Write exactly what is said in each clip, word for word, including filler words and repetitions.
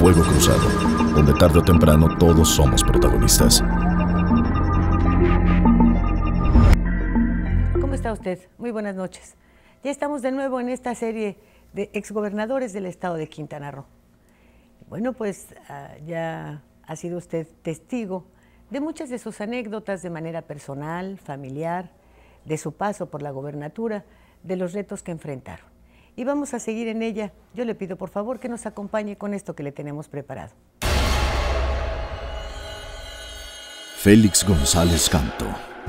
Fuego Cruzado, donde tarde o temprano todos somos protagonistas. ¿Cómo está usted? Muy buenas noches. Ya estamos de nuevo en esta serie de exgobernadores del estado de Quintana Roo. Bueno, pues uh, ya ha sido usted testigo de muchas de sus anécdotas de manera personal, familiar, de su paso por la gobernatura, de los retos que enfrentaron. Y vamos a seguir en ella. Yo le pido por favor que nos acompañe con esto que le tenemos preparado. Félix González Canto.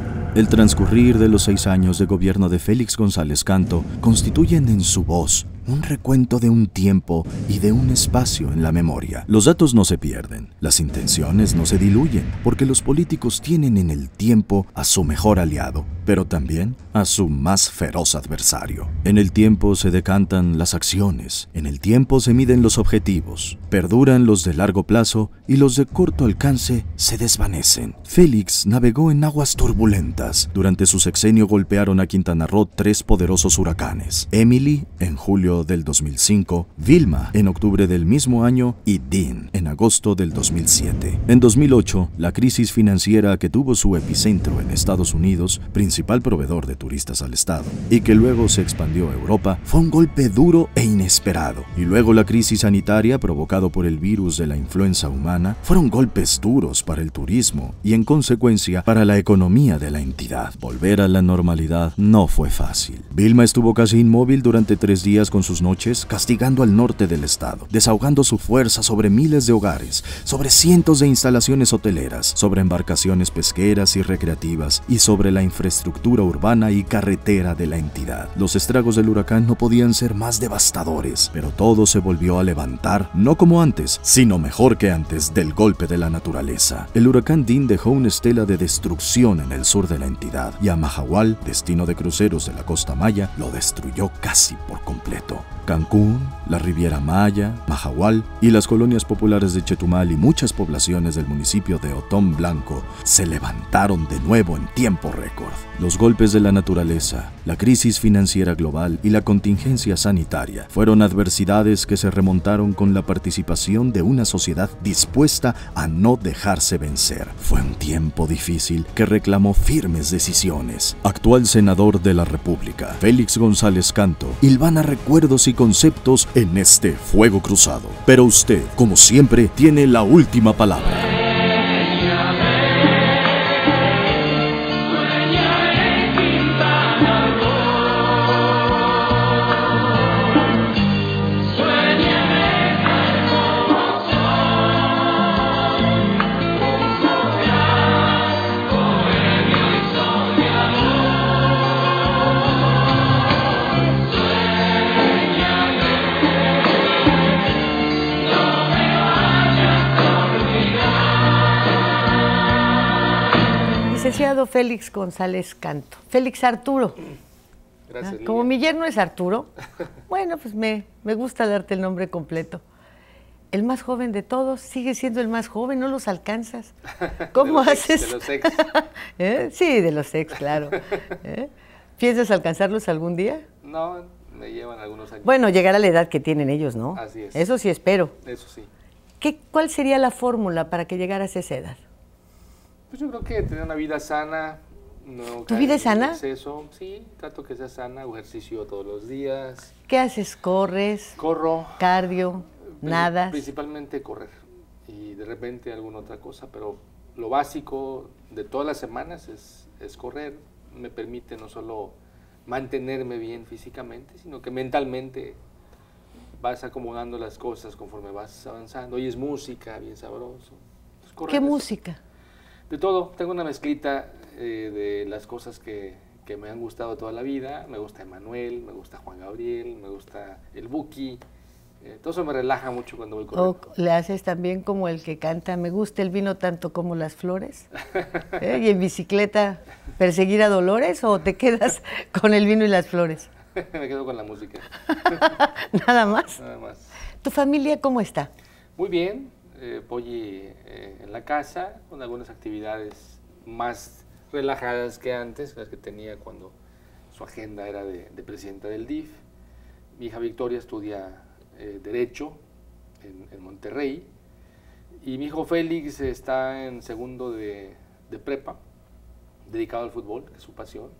El transcurrir de los seis años de gobierno de Félix González Canto constituyen en su voz un recuento de un tiempo y de un espacio en la memoria. Los datos no se pierden, las intenciones no se diluyen, porque los políticos tienen en el tiempo a su mejor aliado, pero también a su más feroz adversario. En el tiempo se decantan las acciones, en el tiempo se miden los objetivos, perduran los de largo plazo y los de corto alcance se desvanecen. Félix navegó en aguas turbulentas. Durante su sexenio golpearon a Quintana Roo tres poderosos huracanes: Emily en julio del dos mil cinco, Vilma en octubre del mismo año y Dean en agosto del dos mil siete. En dos mil ocho, la crisis financiera que tuvo su epicentro en Estados Unidos, principal proveedor de turistas al estado, y que luego se expandió a Europa, fue un golpe duro e inesperado. Y luego la crisis sanitaria provocado por el virus de la influenza humana fueron golpes duros para el turismo y en consecuencia para la economía de la entidad. Volver a la normalidad no fue fácil. Vilma estuvo casi inmóvil durante tres días con sus noches, castigando al norte del estado, desahogando su fuerza sobre miles de hogares, sobre cientos de instalaciones hoteleras, sobre embarcaciones pesqueras y recreativas y sobre la infraestructura urbana y carretera de la entidad. Los estragos del huracán no podían ser más devastadores, pero todo se volvió a levantar, no como antes, sino mejor que antes del golpe de la naturaleza. El huracán Dean dejó una estela de destrucción en el sur de la entidad y a Mahahual, destino de cruceros de la costa maya, lo destruyó casi por completo. Cancún, la Riviera Maya, Mahahual y las colonias populares de Chetumal y muchas poblaciones del municipio de Otón Blanco se levantaron de nuevo en tiempo récord. Los golpes de la naturaleza, la crisis financiera global y la contingencia sanitaria fueron adversidades que se remontaron con la participación de una sociedad dispuesta a no dejarse vencer. Fue un tiempo difícil que reclamó firmes decisiones. Actual senador de la República, Félix González Canto, hilvana recuerdos y conceptos en este Fuego Cruzado. Pero usted, como siempre, tiene la última palabra. Licenciado Félix González Canto. Félix Arturo. Gracias, ¿Ah? Como mi yerno es Arturo, bueno, pues me, me gusta darte el nombre completo. El más joven de todos, sigue siendo el más joven, no los alcanzas. ¿Cómo de haces? Ex, de los ex. ¿Eh? Sí, de los ex, claro. ¿Eh? ¿Piensas alcanzarlos algún día? No, me llevan algunos años. Bueno, llegar a la edad que tienen ellos, ¿no? Así es. Eso sí espero. Eso sí. ¿Qué, ¿Cuál sería la fórmula para que llegaras a esa edad? Pues yo creo que tener una vida sana. No ¿Tu vida es sana? Exceso. Sí, trato que sea sana, hago ejercicio todos los días. ¿Qué haces? ¿Corres? Corro. ¿Cardio? ¿Nadas? Principalmente correr y de repente alguna otra cosa, pero lo básico de todas las semanas es, es correr. Me permite no solo mantenerme bien físicamente, sino que mentalmente vas acomodando las cosas conforme vas avanzando. Oyes música, bien sabroso. Entonces, correr ¿Qué es, música? De todo. Tengo una mezclita eh, de las cosas que, que me han gustado toda la vida. Me gusta Emanuel, me gusta Juan Gabriel, me gusta el Buki. Eh, todo eso me relaja mucho cuando voy corriendo. ¿O le haces también como el que canta, me gusta el vino tanto como las flores? ¿Eh? ¿Y en bicicleta perseguir a Dolores o te quedas con el vino y las flores? Me quedo con la música. ¿Nada más? Nada más. ¿Tu familia cómo está? Muy bien. Eh, Polly eh, en la casa, con algunas actividades más relajadas que antes, las que tenía cuando su agenda era de, de presidenta del D I F. Mi hija Victoria estudia eh, Derecho, en, en Monterrey, y mi hijo Félix está en segundo de, de prepa, dedicado al fútbol, que es su pasión.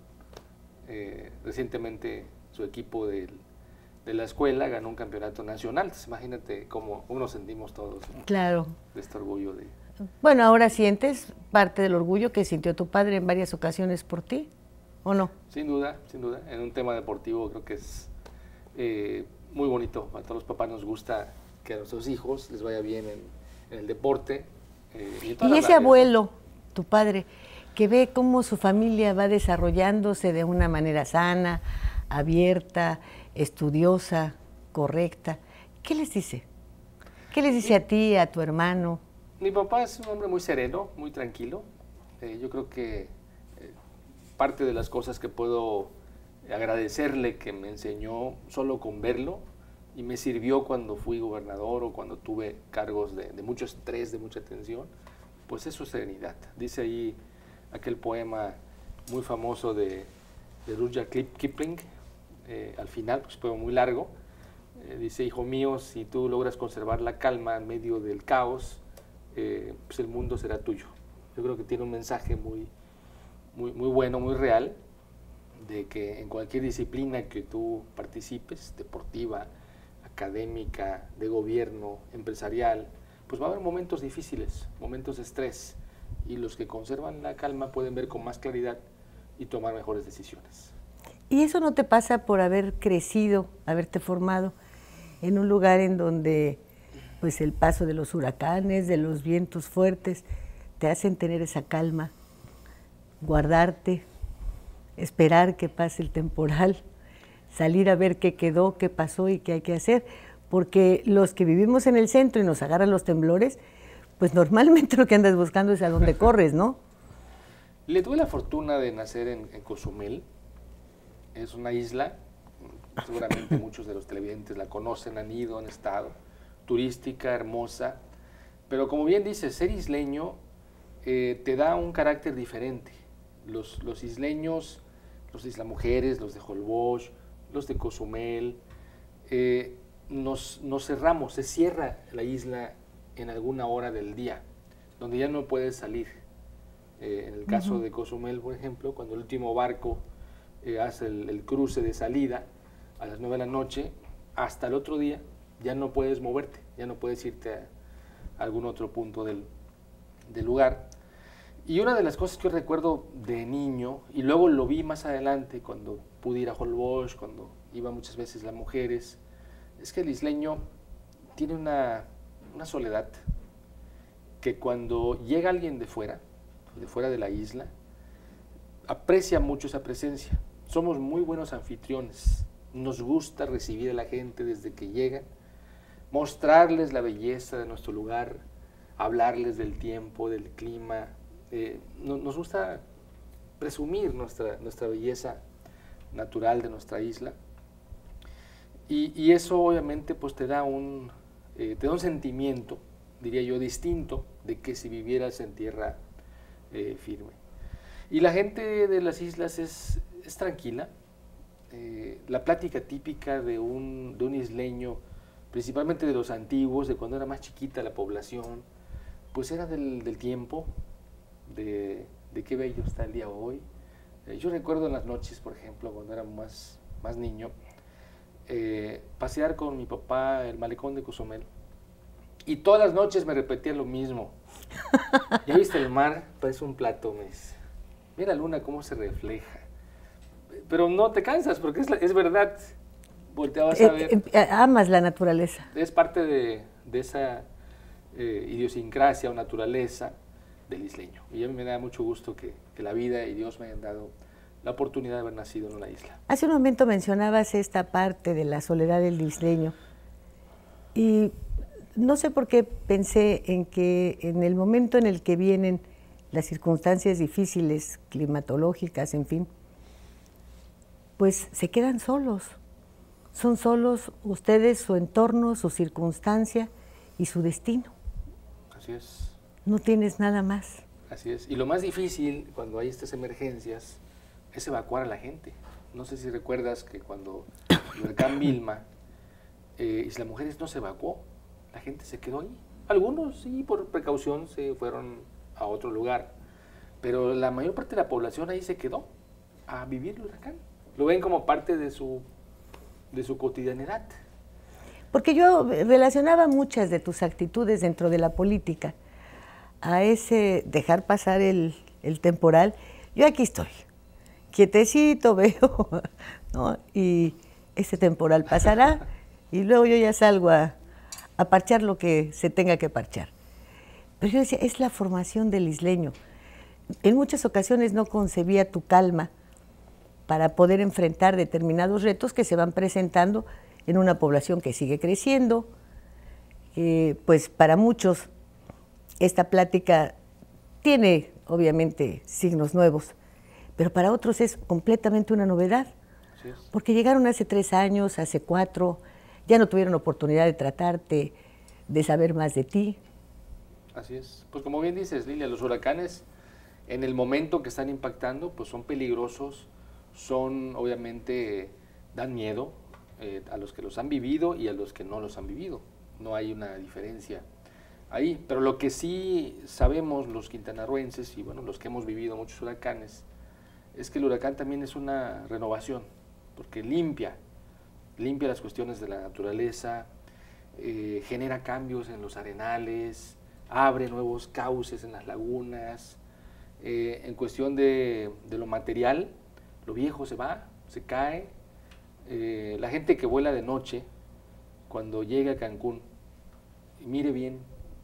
Eh, recientemente su equipo del, de la escuela ganó un campeonato nacional. Entonces, imagínate cómo, cómo nos sentimos todos, ¿no? Claro. De este orgullo de... Bueno, ahora sientes parte del orgullo que sintió tu padre en varias ocasiones por ti, ¿o no? Sin duda, sin duda. En un tema deportivo creo que es eh, muy bonito. A todos los papás nos gusta que a nuestros hijos les vaya bien en, en el deporte. Eh, y, y ese abuelo, tu padre, que ve cómo su familia va desarrollándose de una manera sana, abierta, estudiosa, correcta, ¿qué les dice? ¿Qué les dice a ti, a tu hermano? Mi papá es un hombre muy sereno, muy tranquilo. Eh, yo creo que eh, parte de las cosas que puedo agradecerle que me enseñó solo con verlo y me sirvió cuando fui gobernador o cuando tuve cargos de, de mucho estrés, de mucha tensión, pues es su serenidad. Dice ahí aquel poema muy famoso de, de Rudyard Kipling, eh, al final, pues fue muy largo, eh, dice: hijo mío, si tú logras conservar la calma en medio del caos, eh, pues el mundo será tuyo. Yo creo que tiene un mensaje muy, muy, muy bueno, muy real, de que en cualquier disciplina que tú participes, deportiva, académica, de gobierno, empresarial, pues va a haber momentos difíciles, momentos de estrés, y los que conservan la calma pueden ver con más claridad y tomar mejores decisiones. ¿Y eso no te pasa por haber crecido, haberte formado en un lugar en donde pues el paso de los huracanes, de los vientos fuertes, te hacen tener esa calma, guardarte, esperar que pase el temporal, salir a ver qué quedó, qué pasó y qué hay que hacer? Porque los que vivimos en el centro y nos agarran los temblores, pues normalmente lo que andas buscando es a dónde corres, ¿no? Le tuve la fortuna de nacer en, en Cozumel. Es una isla, seguramente muchos de los televidentes la conocen, han ido, han estado, turística, hermosa, pero como bien dices, ser isleño eh, te da un carácter diferente. Los, los isleños, los islamujeres, los de Holbox, los de Cozumel, eh, nos, nos cerramos, se cierra la isla en alguna hora del día, donde ya no puedes salir. Eh, en el caso uh-huh. de Cozumel, por ejemplo, cuando el último barco eh, hace el, el cruce de salida a las nueve de la noche, hasta el otro día ya no puedes moverte, ya no puedes irte a, a algún otro punto del, del lugar. Y una de las cosas que yo recuerdo de niño, y luego lo vi más adelante cuando pude ir a Holbox, cuando iba muchas veces las mujeres, es que el isleño tiene una, una soledad que cuando llega alguien de fuera, de fuera de la isla, aprecia mucho esa presencia. Somos muy buenos anfitriones, nos gusta recibir a la gente desde que llegan, mostrarles la belleza de nuestro lugar, hablarles del tiempo, del clima. Eh, no, nos gusta presumir nuestra, nuestra belleza natural de nuestra isla, y, y eso obviamente pues te da un, eh, te da un sentimiento, diría yo, distinto de que si vivieras en tierra eh, firme. Y la gente de las islas es, es tranquila. Eh, la plática típica de un, de un isleño, principalmente de los antiguos, de cuando era más chiquita la población, pues era del, del tiempo, de, de qué bello está el día hoy. Eh, yo recuerdo en las noches, por ejemplo, cuando era más, más niño, eh, pasear con mi papá el malecón de Cozumel, y todas las noches me repetía lo mismo. ¿Ya viste el mar? Parece un plato, me dice. Mira la luna cómo se refleja. Pero no te cansas, porque es, la, es verdad. Volteabas a ver. Eh, eh, amas la naturaleza. Es parte de, de esa eh, idiosincrasia o naturaleza del isleño. Y a mí me da mucho gusto que, que la vida y Dios me hayan dado la oportunidad de haber nacido en una isla. Hace un momento mencionabas esta parte de la soledad del isleño. Y no sé por qué pensé en que en el momento en el que vienen las circunstancias difíciles, climatológicas, en fin, pues se quedan solos. Son solos ustedes, su entorno, su circunstancia y su destino. Así es. No tienes nada más. Así es. Y lo más difícil cuando hay estas emergencias es evacuar a la gente. No sé si recuerdas que cuando el huracán Vilma, eh, Isla Mujeres no se evacuó. la gente se quedó ahí. Algunos sí, por precaución se fueron a otro lugar, pero la mayor parte de la población ahí se quedó a vivir el huracán. Lo ven como parte de su, de su cotidianidad. Porque yo relacionaba muchas de tus actitudes dentro de la política a ese dejar pasar el, el temporal. Yo aquí estoy, quietecito veo, ¿no? Y ese temporal pasará y luego yo ya salgo a, a parchar lo que se tenga que parchar. Pero yo decía, es la formación del isleño. En muchas ocasiones no concebía tu calma para poder enfrentar determinados retos que se van presentando en una población que sigue creciendo. Eh, pues para muchos esta plática tiene obviamente signos nuevos, pero para otros es completamente una novedad, sí, porque llegaron hace tres años, hace cuatro, ya no tuvieron oportunidad de tratarte, de saber más de ti. Así es. Pues como bien dices, Lilia, los huracanes en el momento que están impactando, pues son peligrosos, son obviamente, dan miedo eh, a los que los han vivido y a los que no los han vivido. No hay una diferencia ahí, pero lo que sí sabemos los quintanarroenses y bueno, los que hemos vivido muchos huracanes, es que el huracán también es una renovación, porque limpia, limpia las cuestiones de la naturaleza, eh, genera cambios en los arenales, abre nuevos cauces en las lagunas, eh, en cuestión de, de lo material, lo viejo se va, se cae, eh, la gente que vuela de noche, cuando llega a Cancún, mire bien,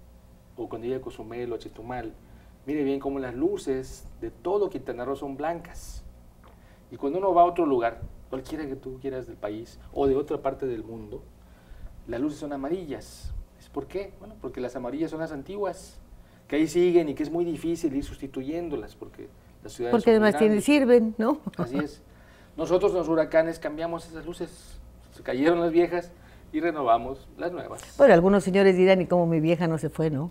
o cuando llega a Cozumel o a Chetumal, mire bien cómo las luces de todo Quintana Roo son blancas. Y cuando uno va a otro lugar, cualquiera que tú quieras del país o de otra parte del mundo, las luces son amarillas. ¿Por qué? Bueno, porque las amarillas son las antiguas, que ahí siguen y que es muy difícil ir sustituyéndolas porque las ciudades Porque además tienen, sirven, ¿no? Así es. Nosotros en los huracanes cambiamos esas luces, se cayeron las viejas y renovamos las nuevas. Bueno, algunos señores dirán, y cómo mi vieja no se fue, ¿no?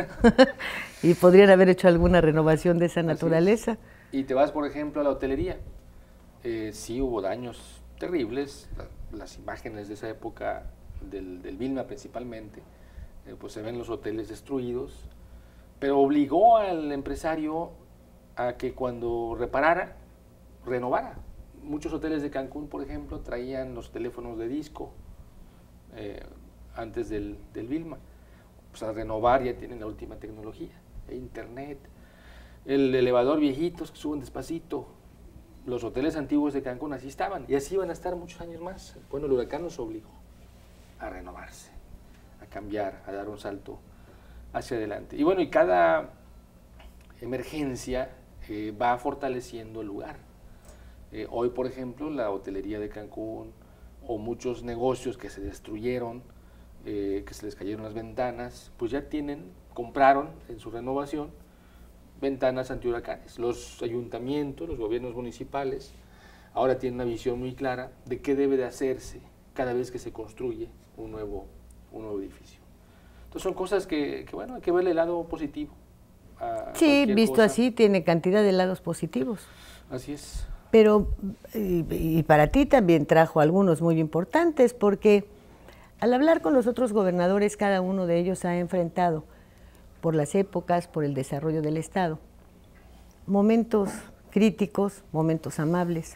Y podrían haber hecho alguna renovación de esa naturaleza. Y te vas, por ejemplo, a la hotelería. Eh, sí hubo daños terribles, la, las imágenes de esa época, del, del Vilma principalmente, eh, pues se ven los hoteles destruidos, pero obligó al empresario a que cuando reparara, renovara. Muchos hoteles de Cancún, por ejemplo, traían los teléfonos de disco, Eh, antes del, del Vilma. Pues al renovar ya tienen la última tecnología, internet, el elevador viejitos que suben despacito. Los hoteles antiguos de Cancún así estaban y así iban a estar muchos años más. Bueno, el huracán nos obligó a renovarse, a cambiar, a dar un salto hacia adelante. Y bueno, y cada emergencia eh, va fortaleciendo el lugar. Eh, hoy, por ejemplo, la hotelería de Cancún o muchos negocios que se destruyeron, eh, que se les cayeron las ventanas, pues ya tienen, compraron en su renovación ventanas antihuracanes. Los ayuntamientos, los gobiernos municipales, ahora tienen una visión muy clara de qué debe de hacerse cada vez que se construye un nuevo, un nuevo edificio. Entonces son cosas que, que bueno, hay que verle el lado positivo. A sí, visto cosa. Así, tiene cantidad de lados positivos. Así es. Pero, y, y para ti también trajo algunos muy importantes, porque al hablar con los otros gobernadores, cada uno de ellos ha enfrentado, por las épocas, por el desarrollo del Estado, momentos críticos, momentos amables.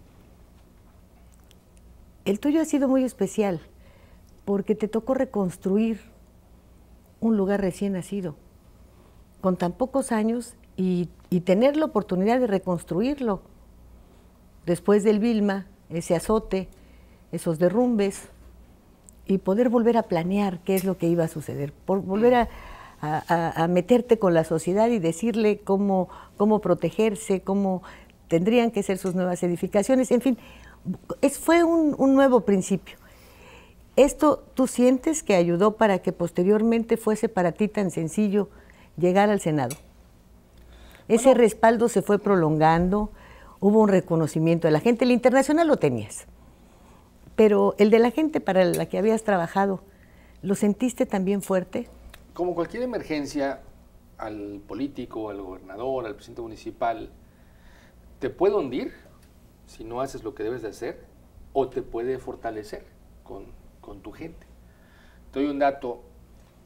El tuyo ha sido muy especial, porque te tocó reconstruir un lugar recién nacido, con tan pocos años, y, y tener la oportunidad de reconstruirlo. Después del Vilma, ese azote, esos derrumbes, y poder volver a planear qué es lo que iba a suceder, por volver a, a, a meterte con la sociedad y decirle cómo, cómo protegerse, cómo tendrían que ser sus nuevas edificaciones, en fin, es, fue un, un nuevo principio. ¿Esto tú sientes que ayudó para que posteriormente fuese para ti tan sencillo llegar al Senado? Ese bueno, respaldo se fue prolongando, hubo un reconocimiento de la gente, el internacional lo tenías, pero el de la gente para la que habías trabajado, ¿lo sentiste también fuerte? Como cualquier emergencia, al político, al gobernador, al presidente municipal, te puede hundir si no haces lo que debes de hacer, o te puede fortalecer con, con tu gente. Te doy un dato,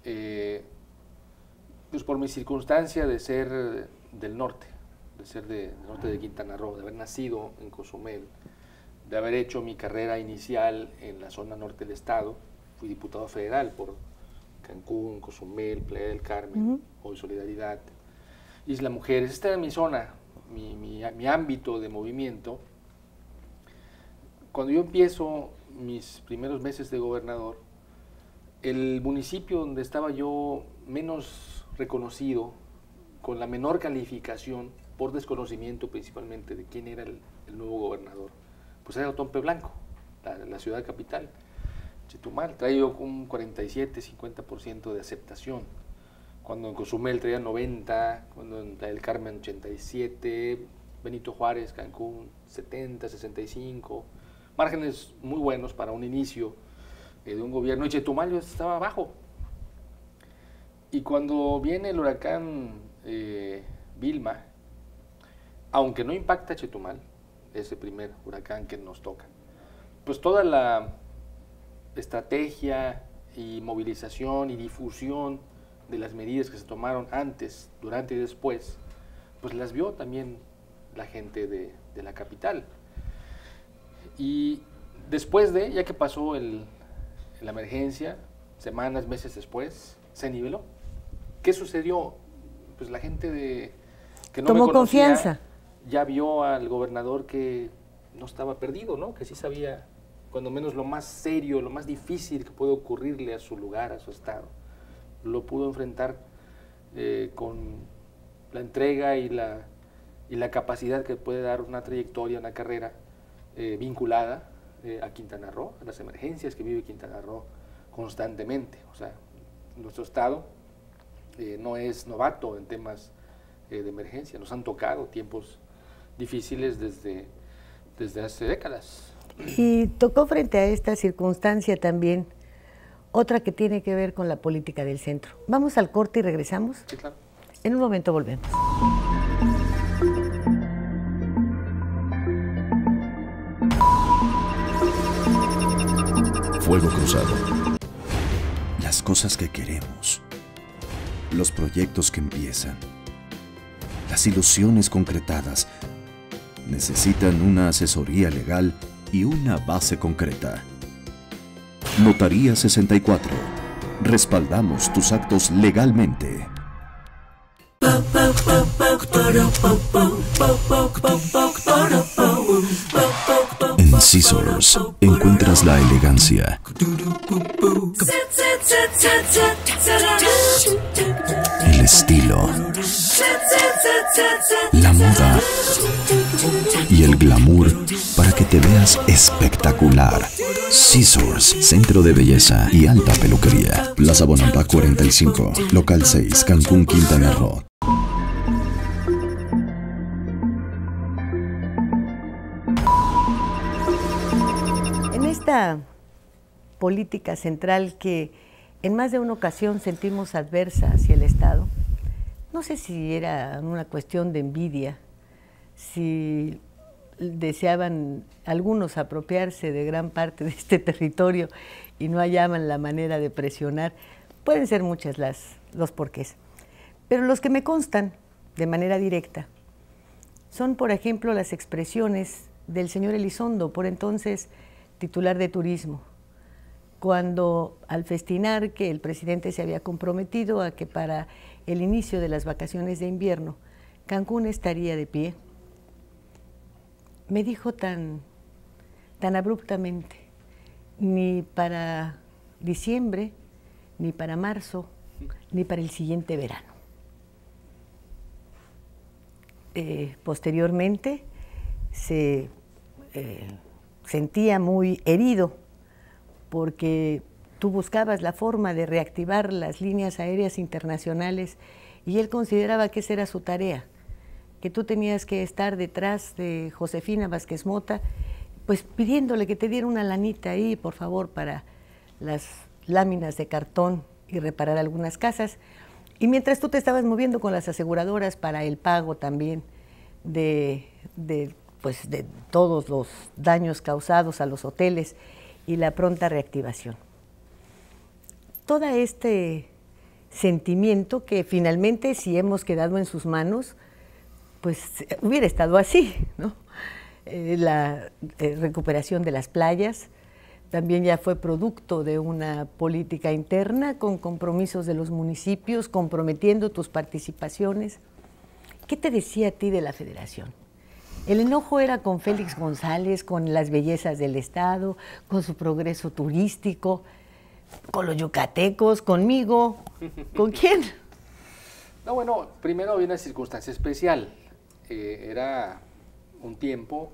eh, pues por mi circunstancia de ser del norte, de ser de, del norte de Quintana Roo, de haber nacido en Cozumel, de haber hecho mi carrera inicial en la zona norte del estado, fui diputado federal por Cancún, Cozumel, Playa del Carmen, uh-huh. Hoy Solidaridad, Isla Mujeres. Esta era mi zona, mi, mi, mi ámbito de movimiento. Cuando yo empiezo mis primeros meses de gobernador, el municipio donde estaba yo menos reconocido, con la menor calificación, por desconocimiento principalmente de quién era el, el nuevo gobernador, pues era Otompe Blanco, la, la ciudad capital. Chetumal traía un cuarenta y siete, cincuenta por ciento de aceptación, cuando en Cozumel traía noventa, cuando en Playa del Carmen ochenta y siete, Benito Juárez, Cancún setenta, sesenta y cinco, márgenes muy buenos para un inicio eh, de un gobierno, y Chetumal estaba abajo. Y cuando viene el huracán eh, Vilma, aunque no impacta a Chetumal, ese primer huracán que nos toca, pues toda la estrategia y movilización y difusión de las medidas que se tomaron antes, durante y después, pues las vio también la gente de, de la capital. Y después de, ya que pasó el, la emergencia, semanas, meses después, se niveló. ¿Qué sucedió? Pues la gente de, que no tomó me conocía, confianza. Ya vio al gobernador que no estaba perdido, ¿no? Que sí sabía, cuando menos lo más serio, lo más difícil que puede ocurrirle a su lugar, a su estado. Lo pudo enfrentar eh, con la entrega y la, y la capacidad que puede dar una trayectoria, una carrera eh, vinculada eh, a Quintana Roo, a las emergencias que vive Quintana Roo constantemente. O sea, nuestro estado eh, no es novato en temas eh, de emergencia, nos han tocado tiempos difíciles desde, desde hace décadas. Y tocó frente a esta circunstancia también otra que tiene que ver con la política del centro. Vamos al corte y regresamos. Sí, claro. En un momento volvemos. Fuego Cruzado. Las cosas que queremos. Los proyectos que empiezan. Las ilusiones concretadas. Necesitan una asesoría legal y una base concreta. Notaría sesenta y cuatro. Respaldamos tus actos legalmente. En Scissors encuentras la elegancia, el estilo, la moda y el glamour para que te veas espectacular. Scissors, centro de belleza y alta peluquería. Plaza Bonampak cuarenta y cinco, local seis, Cancún, Quintana Roo. En esta política central que en más de una ocasión sentimos adversa hacia el Estado, no sé si era una cuestión de envidia, si deseaban algunos apropiarse de gran parte de este territorio y no hallaban la manera de presionar. Pueden ser muchas las, los porqués. Pero los que me constan de manera directa son, por ejemplo, las expresiones del señor Elizondo, por entonces titular de Turismo, cuando al festinar que el presidente se había comprometido a que para el inicio de las vacaciones de invierno Cancún estaría de pie, me dijo tan, tan abruptamente, ni para diciembre, ni para marzo, ni para el siguiente verano. Eh, posteriormente se eh, sentía muy herido porque tú buscabas la forma de reactivar las líneas aéreas internacionales y él consideraba que esa era su tarea, que tú tenías que estar detrás de Josefina Vázquez Mota, pues pidiéndole que te diera una lanita ahí, por favor, para las láminas de cartón y reparar algunas casas. Y mientras tú te estabas moviendo con las aseguradoras para el pago también de, de, pues de todos los daños causados a los hoteles y la pronta reactivación. Toda este, sentimiento que finalmente, si hemos quedado en sus manos, pues hubiera estado así, ¿no? Eh, la eh, recuperación de las playas también ya fue producto de una política interna con compromisos de los municipios, comprometiendo tus participaciones. ¿Qué te decía a ti de la Federación? El enojo era con Félix González, con las bellezas del Estado, con su progreso turístico, con los yucatecos, conmigo, ¿con quién? No, bueno, primero había una circunstancia especial. Eh, era un tiempo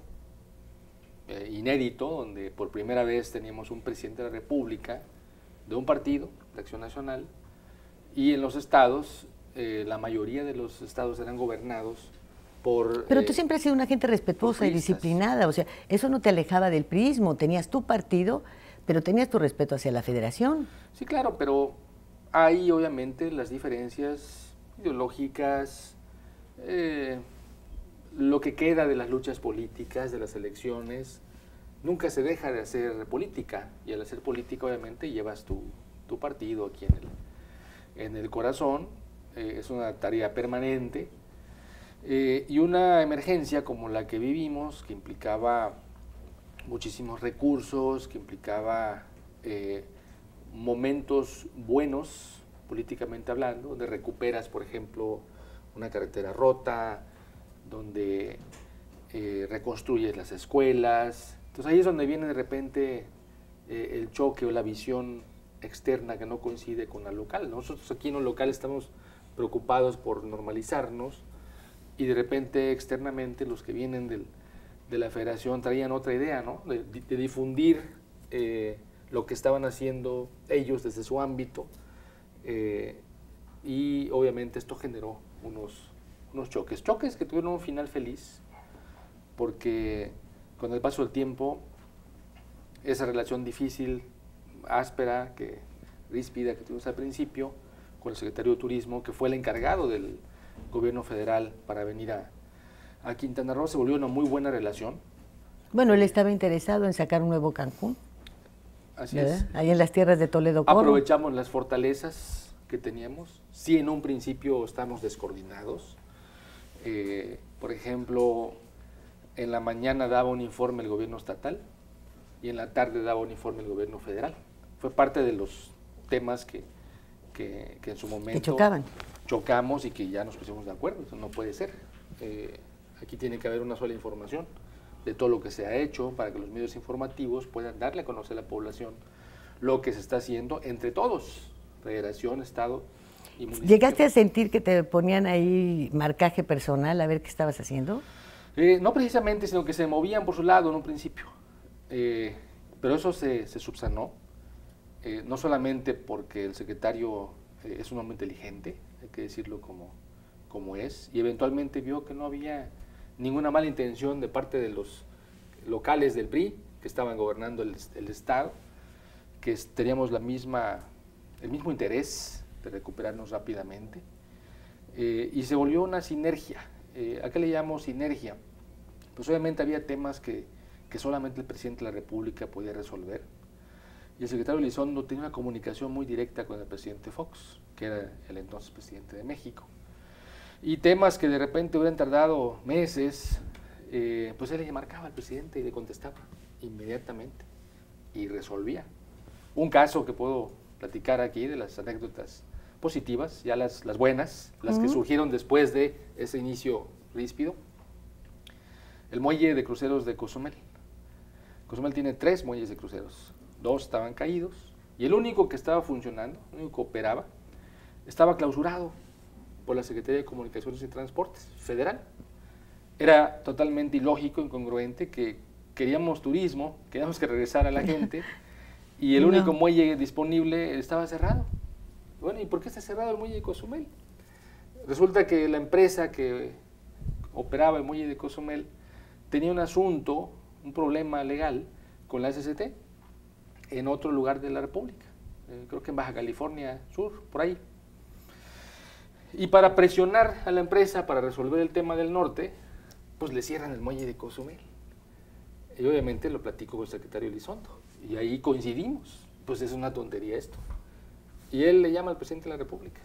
eh, inédito donde por primera vez teníamos un presidente de la República de un partido, de Acción Nacional, y en los estados, eh, la mayoría de los estados eran gobernados por... Pero eh, tú siempre has sido una gente respetuosa y disciplinada, o sea, eso no te alejaba del priismo, tenías tu partido, pero tenías tu respeto hacia la Federación. Sí, claro, pero hay obviamente las diferencias ideológicas, eh, lo que queda de las luchas políticas, de las elecciones, nunca se deja de hacer política, y al hacer política obviamente llevas tu, tu partido aquí en el, en el corazón, eh, es una tarea permanente, eh, y una emergencia como la que vivimos, que implicaba muchísimos recursos, que implicaba eh, momentos buenos, políticamente hablando, donde recuperas, por ejemplo, una carretera rota, donde eh, reconstruyes las escuelas. Entonces ahí es donde viene de repente eh, el choque o la visión externa que no coincide con la local. Nosotros aquí en lo local estamos preocupados por normalizarnos, y de repente externamente los que vienen del, de la Federación traían otra idea, ¿no? De, de difundir eh, lo que estaban haciendo ellos desde su ámbito, eh, y obviamente esto generó unos, unos choques, choques que tuvieron un final feliz, porque con el paso del tiempo, esa relación difícil, áspera, que ríspida que tuvimos al principio, con el secretario de Turismo, que fue el encargado del gobierno federal para venir a, a Quintana Roo, se volvió una muy buena relación. Bueno, él estaba interesado en sacar un nuevo Cancún. Así ¿verdad? es. Ahí en las tierras de Toledo Coro. Aprovechamos las fortalezas que teníamos. Sí, en un principio estamos descoordinados. Eh, por ejemplo, en la mañana daba un informe el gobierno estatal y en la tarde daba un informe el gobierno federal. Fue parte de los temas que, que, que en su momento... Que chocaban. Chocamos y que ya nos pusimos de acuerdo. Eso no puede ser. Eh, aquí tiene que haber una sola información de todo lo que se ha hecho para que los medios informativos puedan darle a conocer a la población lo que se está haciendo entre todos, Federación, Estado y municipio. ¿Llegaste a sentir que te ponían ahí marcaje personal a ver qué estabas haciendo? Eh, no precisamente, sino que se movían por su lado en un principio, eh, pero eso se, se subsanó, eh, no solamente porque el secretario eh, es un hombre inteligente, hay que decirlo como, como es, y eventualmente vio que no había ninguna mala intención de parte de los locales del P R I que estaban gobernando el, el Estado, que teníamos la misma, el mismo interés de recuperarnos rápidamente, eh, y se volvió una sinergia. Eh, ¿A qué le llamo sinergia? Pues obviamente había temas que, que solamente el presidente de la República podía resolver, y el secretario Elizondo tenía una comunicación muy directa con el presidente Fox, que era el entonces presidente de México. Y temas que de repente hubieran tardado meses, eh, pues él le marcaba al presidente y le contestaba inmediatamente y resolvía. Un caso que puedo platicar aquí de las anécdotas positivas, ya las, las buenas, las uh-huh. que surgieron después de ese inicio ríspido. El muelle de cruceros de Cozumel. Cozumel tiene tres muelles de cruceros, dos estaban caídos y el único que estaba funcionando, el único que operaba, estaba clausurado por la Secretaría de Comunicaciones y Transportes Federal. Era totalmente ilógico, incongruente, que queríamos turismo, queríamos que regresara la gente, y el no. único muelle disponible estaba cerrado. Bueno, ¿y por qué está cerrado el muelle de Cozumel? Resulta que la empresa que operaba el muelle de Cozumel tenía un asunto, un problema legal con la S C T en otro lugar de la República, eh, creo que en Baja California Sur, por ahí. Y para presionar a la empresa para resolver el tema del norte, pues le cierran el muelle de Cozumel. Y obviamente lo platico con el secretario Elizondo, y ahí coincidimos. Pues es una tontería esto. Y él le llama al presidente de la República.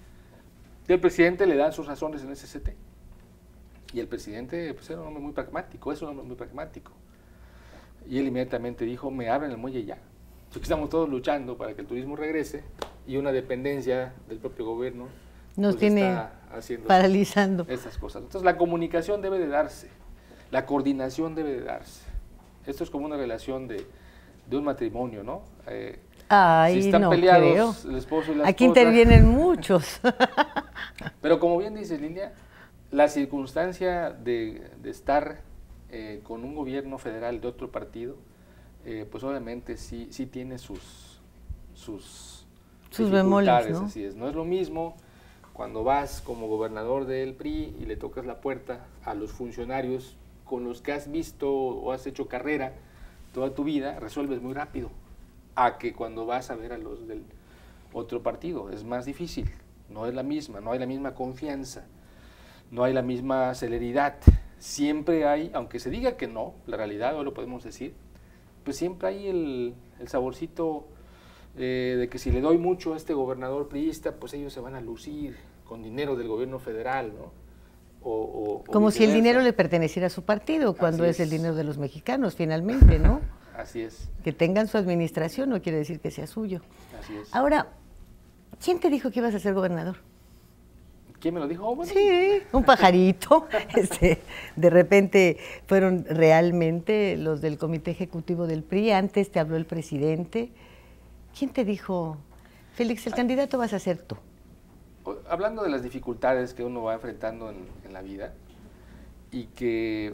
Y el presidente le da sus razones en ese C T. Y el presidente pues, era un hombre muy pragmático, es un hombre muy pragmático. Y él inmediatamente dijo, me abren el muelle ya. Aquí estamos todos luchando para que el turismo regrese y una dependencia del propio gobierno nos pues, tiene está haciendo paralizando estas cosas. Entonces la comunicación debe de darse, la coordinación debe de darse. Esto es como una relación de, de un matrimonio, ¿no? Eh, Ay, si están no peleados creo. el esposo y la Aquí esposa. intervienen muchos. Pero como bien dice Lilia, la circunstancia de, de estar eh, con un gobierno federal de otro partido, eh, pues obviamente sí, sí tiene sus sus, sus bemoles, ¿no? Así es. No es lo mismo cuando vas como gobernador del P R I y le tocas la puerta a los funcionarios con los que has visto o has hecho carrera toda tu vida, resuelves muy rápido, a que cuando vas a ver a los del otro partido. Es más difícil, no es la misma, no hay la misma confianza, no hay la misma celeridad. Siempre hay, aunque se diga que no, la realidad, hoy lo podemos decir, pues siempre hay el, el saborcito eh, de que si le doy mucho a este gobernador priista, pues ellos se van a lucir con dinero del gobierno federal, ¿no? O, o, Como o si el dinero le perteneciera a su partido, cuando es. es el dinero de los mexicanos, finalmente, ¿no? Así es. Que tengan su administración no quiere decir que sea suyo. Así es. Ahora, ¿quién te dijo que ibas a ser gobernador? ¿Quién me lo dijo? Oh, bueno. Sí, un pajarito. este, de repente fueron realmente los del comité ejecutivo del P R I, antes te habló el presidente. ¿Quién te dijo, Félix, el candidato vas a ser tú? Hablando de las dificultades que uno va enfrentando en, en la vida y que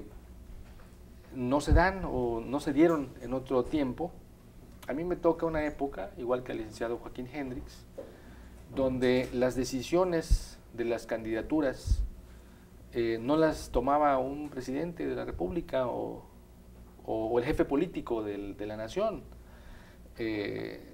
no se dan o no se dieron en otro tiempo, a mí me toca una época, igual que al licenciado Joaquín Hendrix, donde las decisiones de las candidaturas eh, no las tomaba un presidente de la República o, o, o el jefe político del, de la nación, eh,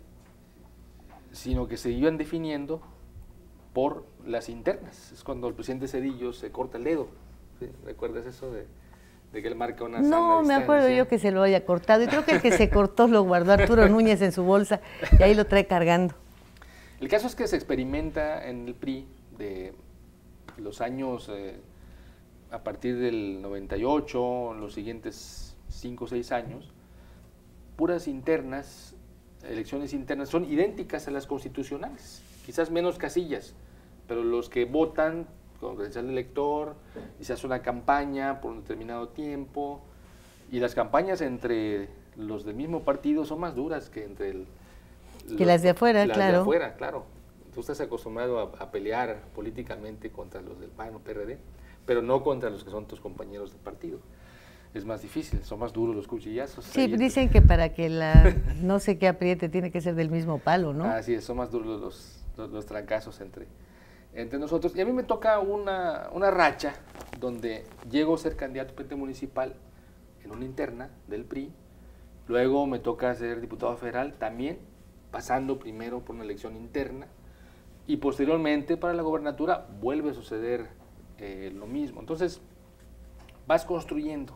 sino que se iban definiendo por las internas. Es cuando el presidente Zedillo se corta el dedo. ¿Sí? ¿Recuerdas eso de, de que él marca una sana No, me acuerdo distancia? yo que se lo haya cortado. Y creo que el que se cortó lo guardó Arturo Núñez en su bolsa y ahí lo trae cargando. El caso es que se experimenta en el P R I de los años eh, a partir del noventa y ocho, los siguientes cinco o seis años, puras internas, elecciones internas, son idénticas a las constitucionales, quizás menos casillas, pero los que votan con credencial de elector y se hace una campaña por un determinado tiempo, y las campañas entre los del mismo partido son más duras que entre el, que los, las de afuera, las claro. de afuera, claro. Tú estás acostumbrado a, a pelear políticamente contra los del P A N o P R D, pero no contra los que son tus compañeros de partido. Es más difícil, son más duros los cuchillazos. Sí, dicen que para que la no sé qué apriete tiene que ser del mismo palo, ¿no? Así es, son más duros los, los, los trancazos entre, entre nosotros. Y a mí me toca una, una racha donde llego a ser candidato a presidente municipal en una interna del P R I, luego me toca ser diputado federal también, pasando primero por una elección interna, y posteriormente para la gobernatura vuelve a suceder eh, lo mismo. Entonces vas construyendo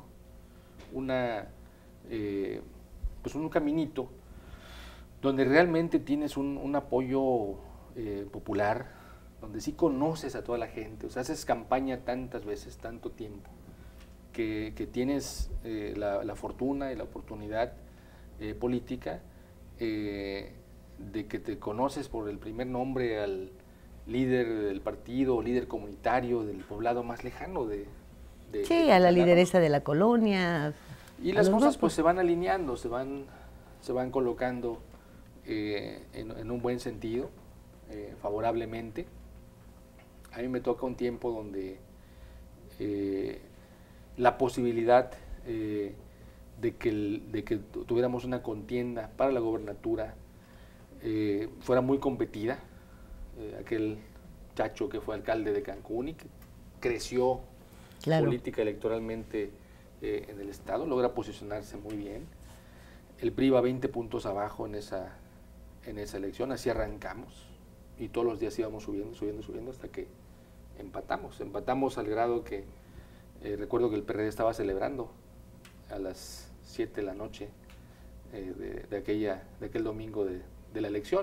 una, eh, pues un caminito donde realmente tienes un, un apoyo eh, popular, donde sí conoces a toda la gente, o sea, haces campaña tantas veces, tanto tiempo, que, que tienes eh, la, la fortuna y la oportunidad eh, política eh, de que te conoces por el primer nombre al líder del partido, líder comunitario del poblado más lejano de, de sí, de a la Quintana Roo. lideresa de la colonia. Y las cosas grupos. pues se van alineando, se van, se van colocando eh, en, en un buen sentido, eh, favorablemente. A mí me toca un tiempo donde eh, la posibilidad eh, de, que el, de que tuviéramos una contienda para la gobernatura eh, fuera muy competida. Eh, aquel chacho que fue alcalde de Cancún y que creció claro. política electoralmente eh, en el estado, logra posicionarse muy bien. El P R I va veinte puntos abajo en esa, en esa elección, así arrancamos y todos los días íbamos subiendo, subiendo, subiendo hasta que empatamos. Empatamos al grado que eh, recuerdo que el P R D estaba celebrando a las siete de la noche eh, de, de, aquella, de aquel domingo de, de la elección,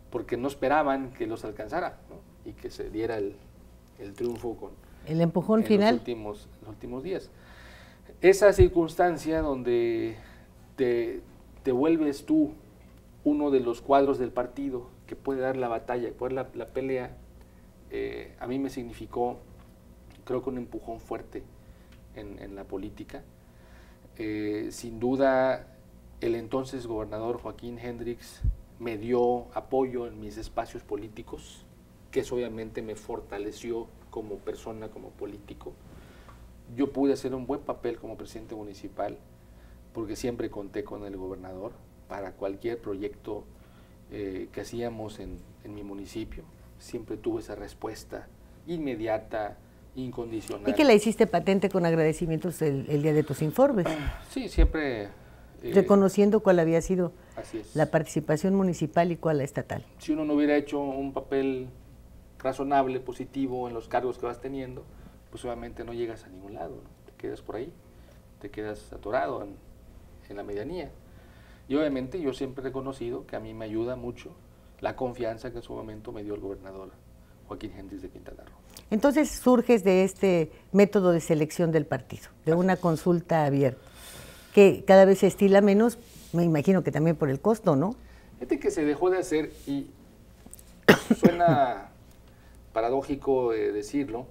porque no esperaban que los alcanzara, ¿no? Y que se diera el, el triunfo con el empujón en final. Los últimos, los últimos días. Esa circunstancia donde te, te vuelves tú uno de los cuadros del partido que puede dar la batalla, que puede dar la, la pelea, eh, a mí me significó, creo que un empujón fuerte en, en la política. Eh, sin duda, el entonces gobernador Joaquín Hendricks me dio apoyo en mis espacios políticos, que eso obviamente me fortaleció como persona, como político. Yo pude hacer un buen papel como presidente municipal, porque siempre conté con el gobernador para cualquier proyecto eh, que hacíamos en, en mi municipio. Siempre tuve esa respuesta inmediata, incondicional. ¿Y que la hiciste patente con agradecimientos el, el día de tus informes? Sí, siempre... Eh, reconociendo cuál había sido así es. La participación municipal y cuál la estatal. Si uno no hubiera hecho un papel razonable, positivo en los cargos que vas teniendo, pues obviamente no llegas a ningún lado, ¿no? Te quedas por ahí, te quedas atorado en, en la medianía. Y obviamente yo siempre he reconocido que a mí me ayuda mucho la confianza que en su momento me dio el gobernador Joaquín Hendricks de Quintana Roo. Entonces surges de este método de selección del partido, de Así una es. consulta abierta, que cada vez se estila menos, me imagino que también por el costo, ¿no? Fíjate que se dejó de hacer y suena paradójico eh, decirlo,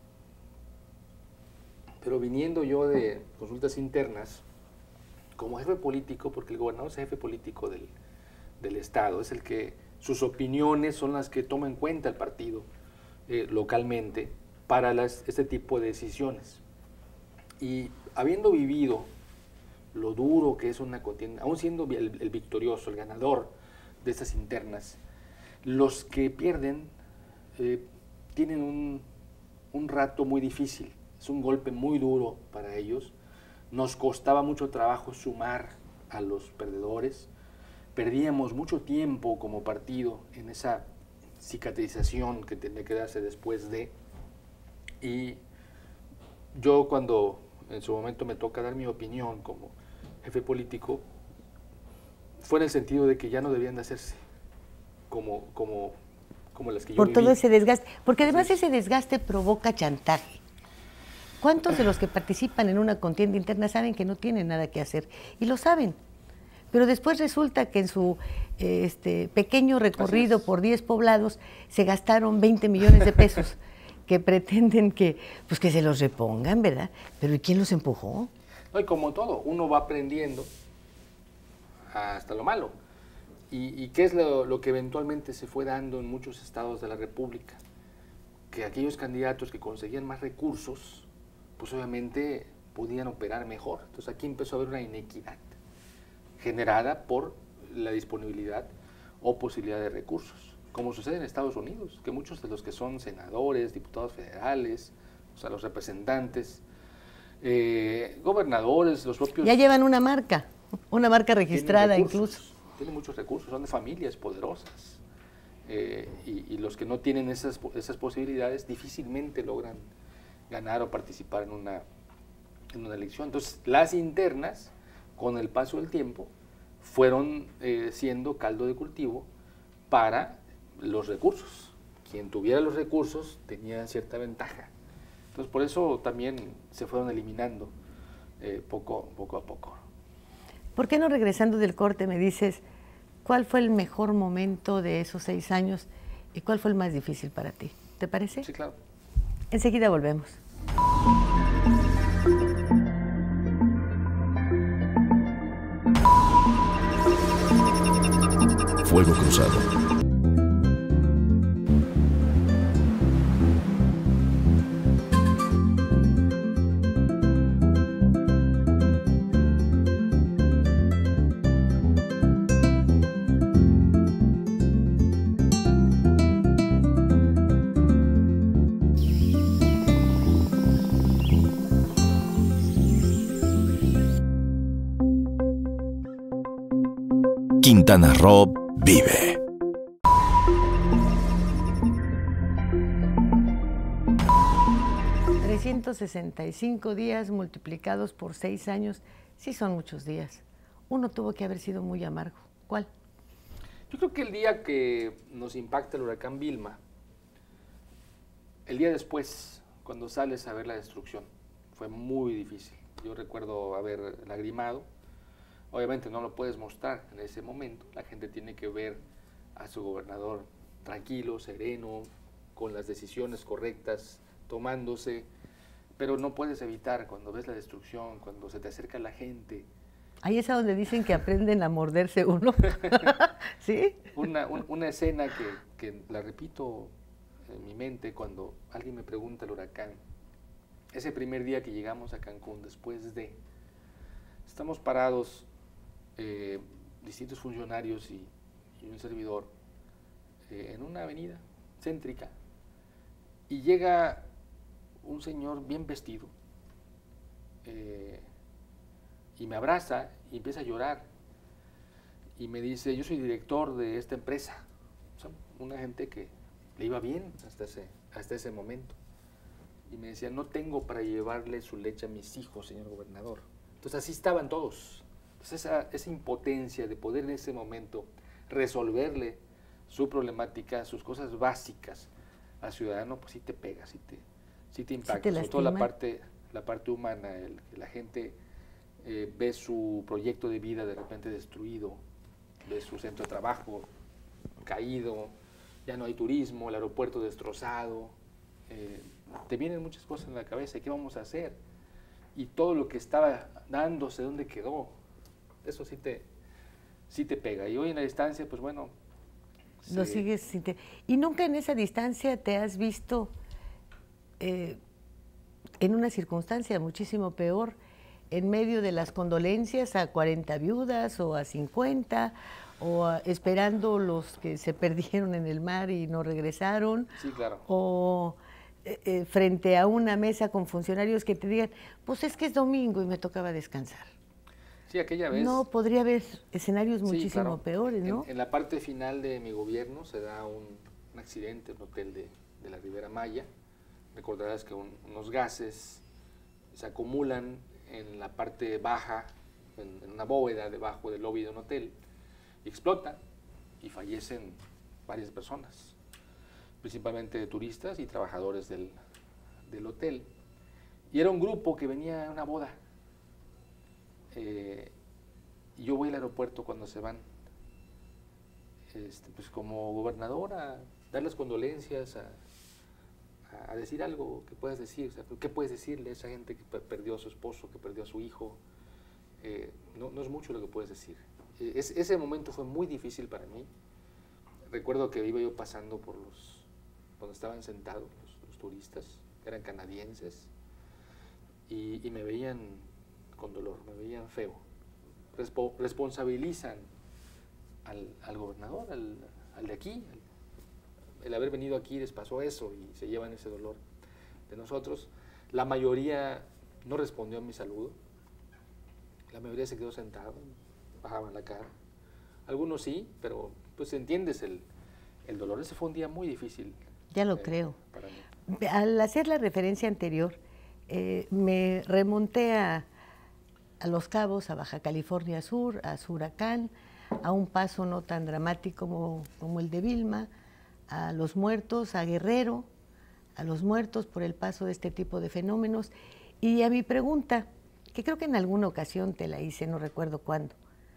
pero viniendo yo de consultas internas, como jefe político, porque el gobernador es jefe político del, del Estado, es el que sus opiniones son las que toma en cuenta el partido eh, localmente para las, este tipo de decisiones. Y habiendo vivido lo duro que es una contienda, aún siendo el, el victorioso, el ganador de estas internas, los que pierden eh, tienen un, un rato muy difícil, es un golpe muy duro para ellos. Nos costaba mucho trabajo sumar a los perdedores, perdíamos mucho tiempo como partido en esa cicatrización que tenía que darse después de, y yo cuando en su momento me toca dar mi opinión como jefe político, fue en el sentido de que ya no debían de hacerse como, como, como las que yo Por viví. todo ese desgaste, porque además ese desgaste provoca chantaje. ¿Cuántos de los que participan en una contienda interna saben que no tienen nada que hacer? Y lo saben, pero después resulta que en su eh, este, pequeño recorrido por diez poblados se gastaron veinte millones de pesos que pretenden que, pues que se los repongan, ¿verdad? Pero ¿y quién los empujó? No, y como todo, uno va aprendiendo hasta lo malo. ¿Y, y qué es lo, lo que eventualmente se fue dando en muchos estados de la República? Que aquellos candidatos que conseguían más recursos, pues obviamente podían operar mejor. Entonces aquí empezó a haber una inequidad generada por la disponibilidad o posibilidad de recursos, como sucede en Estados Unidos, que muchos de los que son senadores, diputados federales, o sea, los representantes, eh, gobernadores, los propios... Ya llevan una marca, una marca registrada incluso. Tienen muchos recursos, son de familias poderosas. Eh, y, y los que no tienen esas, esas posibilidades difícilmente logran ganar o participar en una, en una elección. Entonces, las internas, con el paso del tiempo, fueron eh, siendo caldo de cultivo para los recursos. Quien tuviera los recursos tenía cierta ventaja. Entonces, por eso también se fueron eliminando eh, poco, poco a poco. ¿Por qué no, regresando del corte, me dices cuál fue el mejor momento de esos seis años y cuál fue el más difícil para ti? ¿Te parece? Sí, claro. Enseguida volvemos. Fuego Cruzado. Quintana Roo vive. trescientos sesenta y cinco días multiplicados por seis años, sí son muchos días. Uno tuvo que haber sido muy amargo. ¿Cuál? Yo creo que el día que nos impacta el huracán Vilma, el día después, cuando sales a ver la destrucción, fue muy difícil. Yo recuerdo haber lagrimado. Obviamente no lo puedes mostrar en ese momento. La gente tiene que ver a su gobernador tranquilo, sereno, con las decisiones correctas, tomándose, pero no puedes evitar cuando ves la destrucción, cuando se te acerca la gente. Ahí es a donde dicen que aprenden a morderse uno. ¿Sí? Una, un, una escena que, que la repito en mi mente cuando alguien me pregunta el huracán. Ese primer día que llegamos a Cancún, después de... Estamos parados, eh, distintos funcionarios y, y un servidor, eh, en una avenida céntrica. Y llega un señor bien vestido, eh, y me abraza y empieza a llorar. Y me dice, yo soy director de esta empresa. O sea, una gente que le iba bien hasta ese, hasta ese momento. Y me decía, no tengo para llevarle su leche a mis hijos, señor gobernador. Entonces así estaban todos. Entonces esa, esa impotencia de poder en ese momento resolverle su problemática, sus cosas básicas al ciudadano, pues sí te pega, sí te, sí te impacta. Sí te sobre todo la parte, la parte humana, el, que la gente eh, ve su proyecto de vida de repente destruido, ve su centro de trabajo caído, ya no hay turismo, el aeropuerto destrozado, eh, te vienen muchas cosas en la cabeza, ¿qué vamos a hacer? Y todo lo que estaba dándose, ¿dónde quedó? Eso sí te, sí te pega. Y hoy en la distancia, pues bueno... Lo se... sigues sin te... ¿Y nunca en esa distancia te has visto eh, en una circunstancia muchísimo peor, en medio de las condolencias a cuarenta viudas o a cincuenta, o a, esperando los que se perdieron en el mar y no regresaron? Sí, claro. O eh, eh, frente a una mesa con funcionarios que te digan, pues es que es domingo y me tocaba descansar. Sí, aquella vez... No, podría haber escenarios sí, muchísimo claro. peores, ¿no? En, en la parte final de mi gobierno se da un, un accidente en un hotel de, de la Riviera Maya. Recordarás que un, unos gases se acumulan en la parte baja, en, en una bóveda debajo del lobby de un hotel, y explotan y fallecen varias personas, principalmente turistas y trabajadores del, del hotel. Y era un grupo que venía a una boda. Eh, y yo voy al aeropuerto cuando se van, este, pues como gobernador, a dar las condolencias, a, a decir algo que puedas decir. O sea, ¿qué puedes decirle a esa gente que perdió a su esposo, que perdió a su hijo? Eh, no, no es mucho lo que puedes decir. Eh, es, ese momento fue muy difícil para mí. Recuerdo que iba yo pasando por los, donde estaban sentados los, los turistas, eran canadienses, y, y me veían con dolor, me veían feo. Respo responsabilizan al, al gobernador, al, al de aquí. El, el haber venido aquí les pasó eso y se llevan ese dolor de nosotros. La mayoría no respondió a mi saludo. La mayoría se quedó sentado, bajaban la cara. Algunos sí, pero pues entiendes el, el dolor. Ese fue un día muy difícil. Ya lo eh, creo. Para mí. Al hacer la referencia anterior, eh, me remonté a, a Los Cabos, a Baja California Sur, a Suracán, a un paso no tan dramático como, como el de Vilma, a Los Muertos, a Guerrero, a Los Muertos por el paso de este tipo de fenómenos. Y a mi pregunta, que creo que en alguna ocasión te la hice, no recuerdo cuándo,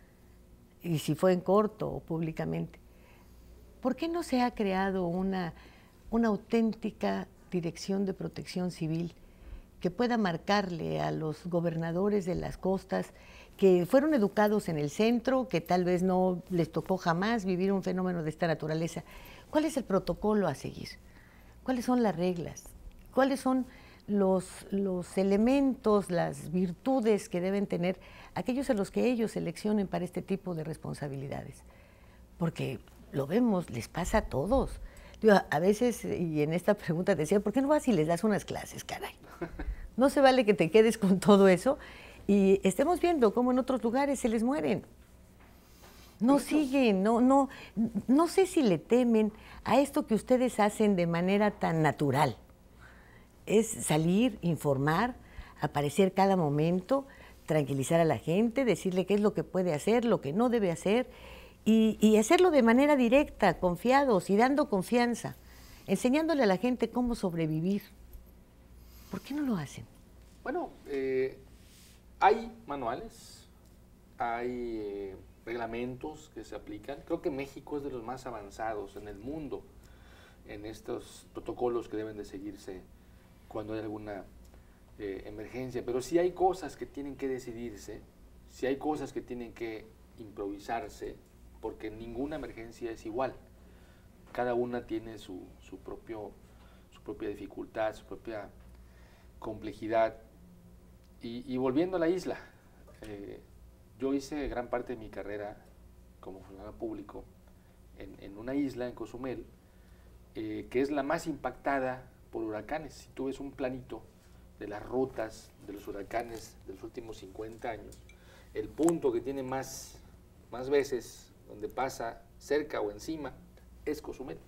y si fue en corto o públicamente, ¿por qué no se ha creado una, una auténtica Dirección de Protección Civil que pueda marcarle a los gobernadores de las costas que fueron educados en el centro, que tal vez no les tocó jamás vivir un fenómeno de esta naturaleza? ¿Cuál es el protocolo a seguir? ¿Cuáles son las reglas? ¿Cuáles son los, los elementos, las virtudes que deben tener aquellos a los que ellos seleccionen para este tipo de responsabilidades? Porque lo vemos, les pasa a todos. Digo, a veces, y en esta pregunta decía, ¿por qué no vas y les das unas clases, caray? No se vale que te quedes con todo eso y estemos viendo cómo en otros lugares se les mueren. No siguen, no, no, no sé si le temen a esto que ustedes hacen de manera tan natural. Es salir, informar, aparecer cada momento, tranquilizar a la gente, decirle qué es lo que puede hacer, lo que no debe hacer, y, y hacerlo de manera directa, confiados y dando confianza, enseñándole a la gente cómo sobrevivir. ¿Por qué no lo hacen? Bueno, eh, hay manuales, hay eh, reglamentos que se aplican. Creo que México es de los más avanzados en el mundo en estos protocolos que deben de seguirse cuando hay alguna eh, emergencia. Pero sí hay cosas que tienen que decidirse, sí hay cosas que tienen que improvisarse, porque ninguna emergencia es igual. Cada una tiene su, su, propio, su propia dificultad, su propia complejidad. Y, y volviendo a la isla, eh, yo hice gran parte de mi carrera como funcionario público en, en una isla, en Cozumel, eh, que es la más impactada por huracanes. Si tú ves un planito de las rutas de los huracanes de los últimos cincuenta años, el punto que tiene más, más veces donde pasa cerca o encima es Cozumel.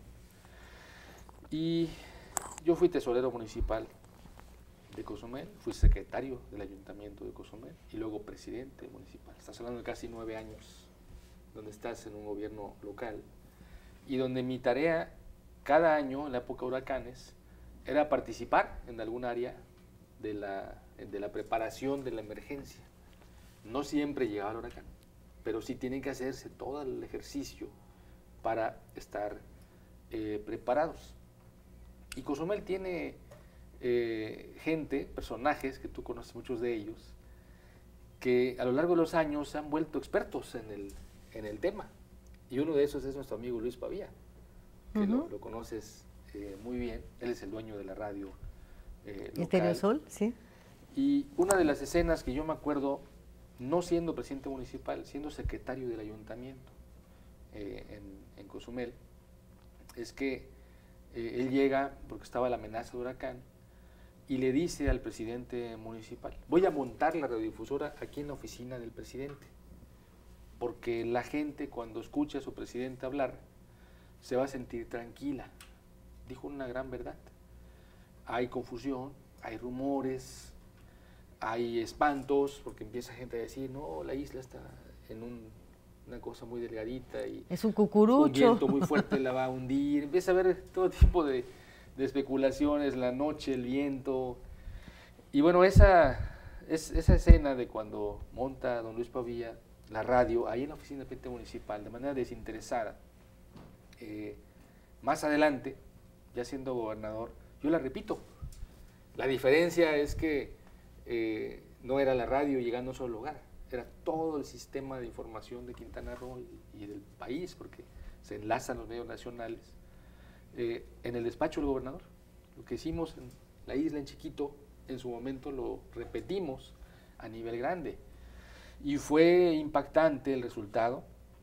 Y yo fui tesorero municipal de Cozumel, fui secretario del ayuntamiento de Cozumel y luego presidente municipal. Estás hablando de casi nueve años donde estás en un gobierno local y donde mi tarea cada año en la época de huracanes era participar en algún área de la, de la preparación de la emergencia. No siempre llegaba el huracán, pero sí tiene que hacerse todo el ejercicio para estar eh, preparados. Y Cozumel tiene eh, gente, personajes, que tú conoces muchos de ellos, que a lo largo de los años se han vuelto expertos en el, en el tema. Y uno de esos es nuestro amigo Luis Pavía, que uh-huh. lo, lo conoces eh, muy bien. Él es el dueño de la radio eh, local. Estéreo Sol, sí. Y una de las escenas que yo me acuerdo, no siendo presidente municipal, siendo secretario del ayuntamiento eh, en, en Cozumel, es que eh, él llega, porque estaba la amenaza de huracán, y le dice al presidente municipal: voy a montar la radiodifusora aquí en la oficina del presidente, porque la gente cuando escucha a su presidente hablar se va a sentir tranquila. Dijo una gran verdad. Hay confusión, hay rumores, hay espantos, porque empieza gente a decir, no, la isla está en un, una cosa muy delgadita y es un cucurucho, un viento muy fuerte la va a hundir. Empieza a haber todo tipo de, de especulaciones, la noche, el viento. Y bueno, esa, es, esa escena de cuando monta don Luis Pavía la radio ahí en la oficina del presidente municipal de manera desinteresada, eh, más adelante, ya siendo gobernador, yo la repito. La diferencia es que eh, no era la radio llegando a un solo lugar, era todo el sistema de información de Quintana Roo y, y del país, porque se enlazan los medios nacionales, eh, en el despacho del gobernador. Lo que hicimos en la isla, en chiquito, en su momento lo repetimos a nivel grande. Y fue impactante el resultado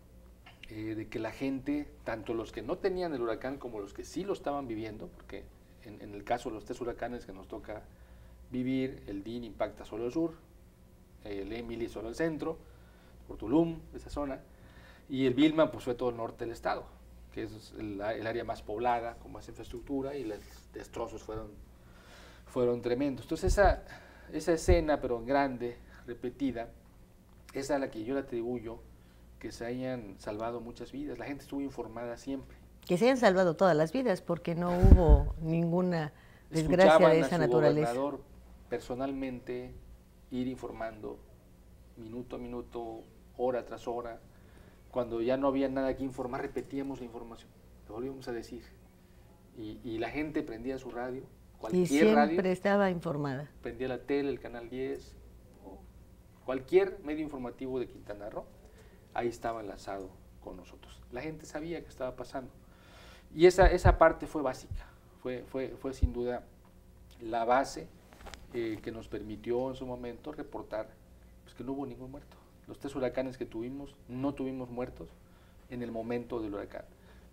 eh, de que la gente, tanto los que no tenían el huracán como los que sí lo estaban viviendo, porque en, en el caso de los tres huracanes que nos toca vivir, el D I N impacta solo el sur, el Emily solo el centro, por Tulum, esa zona, y el Vilma pues fue todo el norte del estado, que es el, el área más poblada, con más infraestructura, y los destrozos fueron, fueron tremendos. Entonces esa, esa escena, pero en grande, repetida, es a la que yo le atribuyo que se hayan salvado muchas vidas. La gente estuvo informada siempre. Que se hayan salvado todas las vidas, porque no hubo ninguna desgracia de esa naturaleza. Escuchaban a su gobernador personalmente ir informando minuto a minuto, hora tras hora. Cuando ya no había nada que informar, repetíamos la información, lo volvíamos a decir. Y, y la gente prendía su radio, cualquier y siempre radio, estaba informada. Prendía la tele, el Canal diez, cualquier medio informativo de Quintana Roo, ahí estaba enlazado con nosotros. La gente sabía qué estaba pasando. Y esa, esa parte fue básica, fue, fue, fue sin duda la base eh, que nos permitió en su momento reportar pues, que no hubo ningún muerto. Los tres huracanes que tuvimos, no tuvimos muertos en el momento del huracán.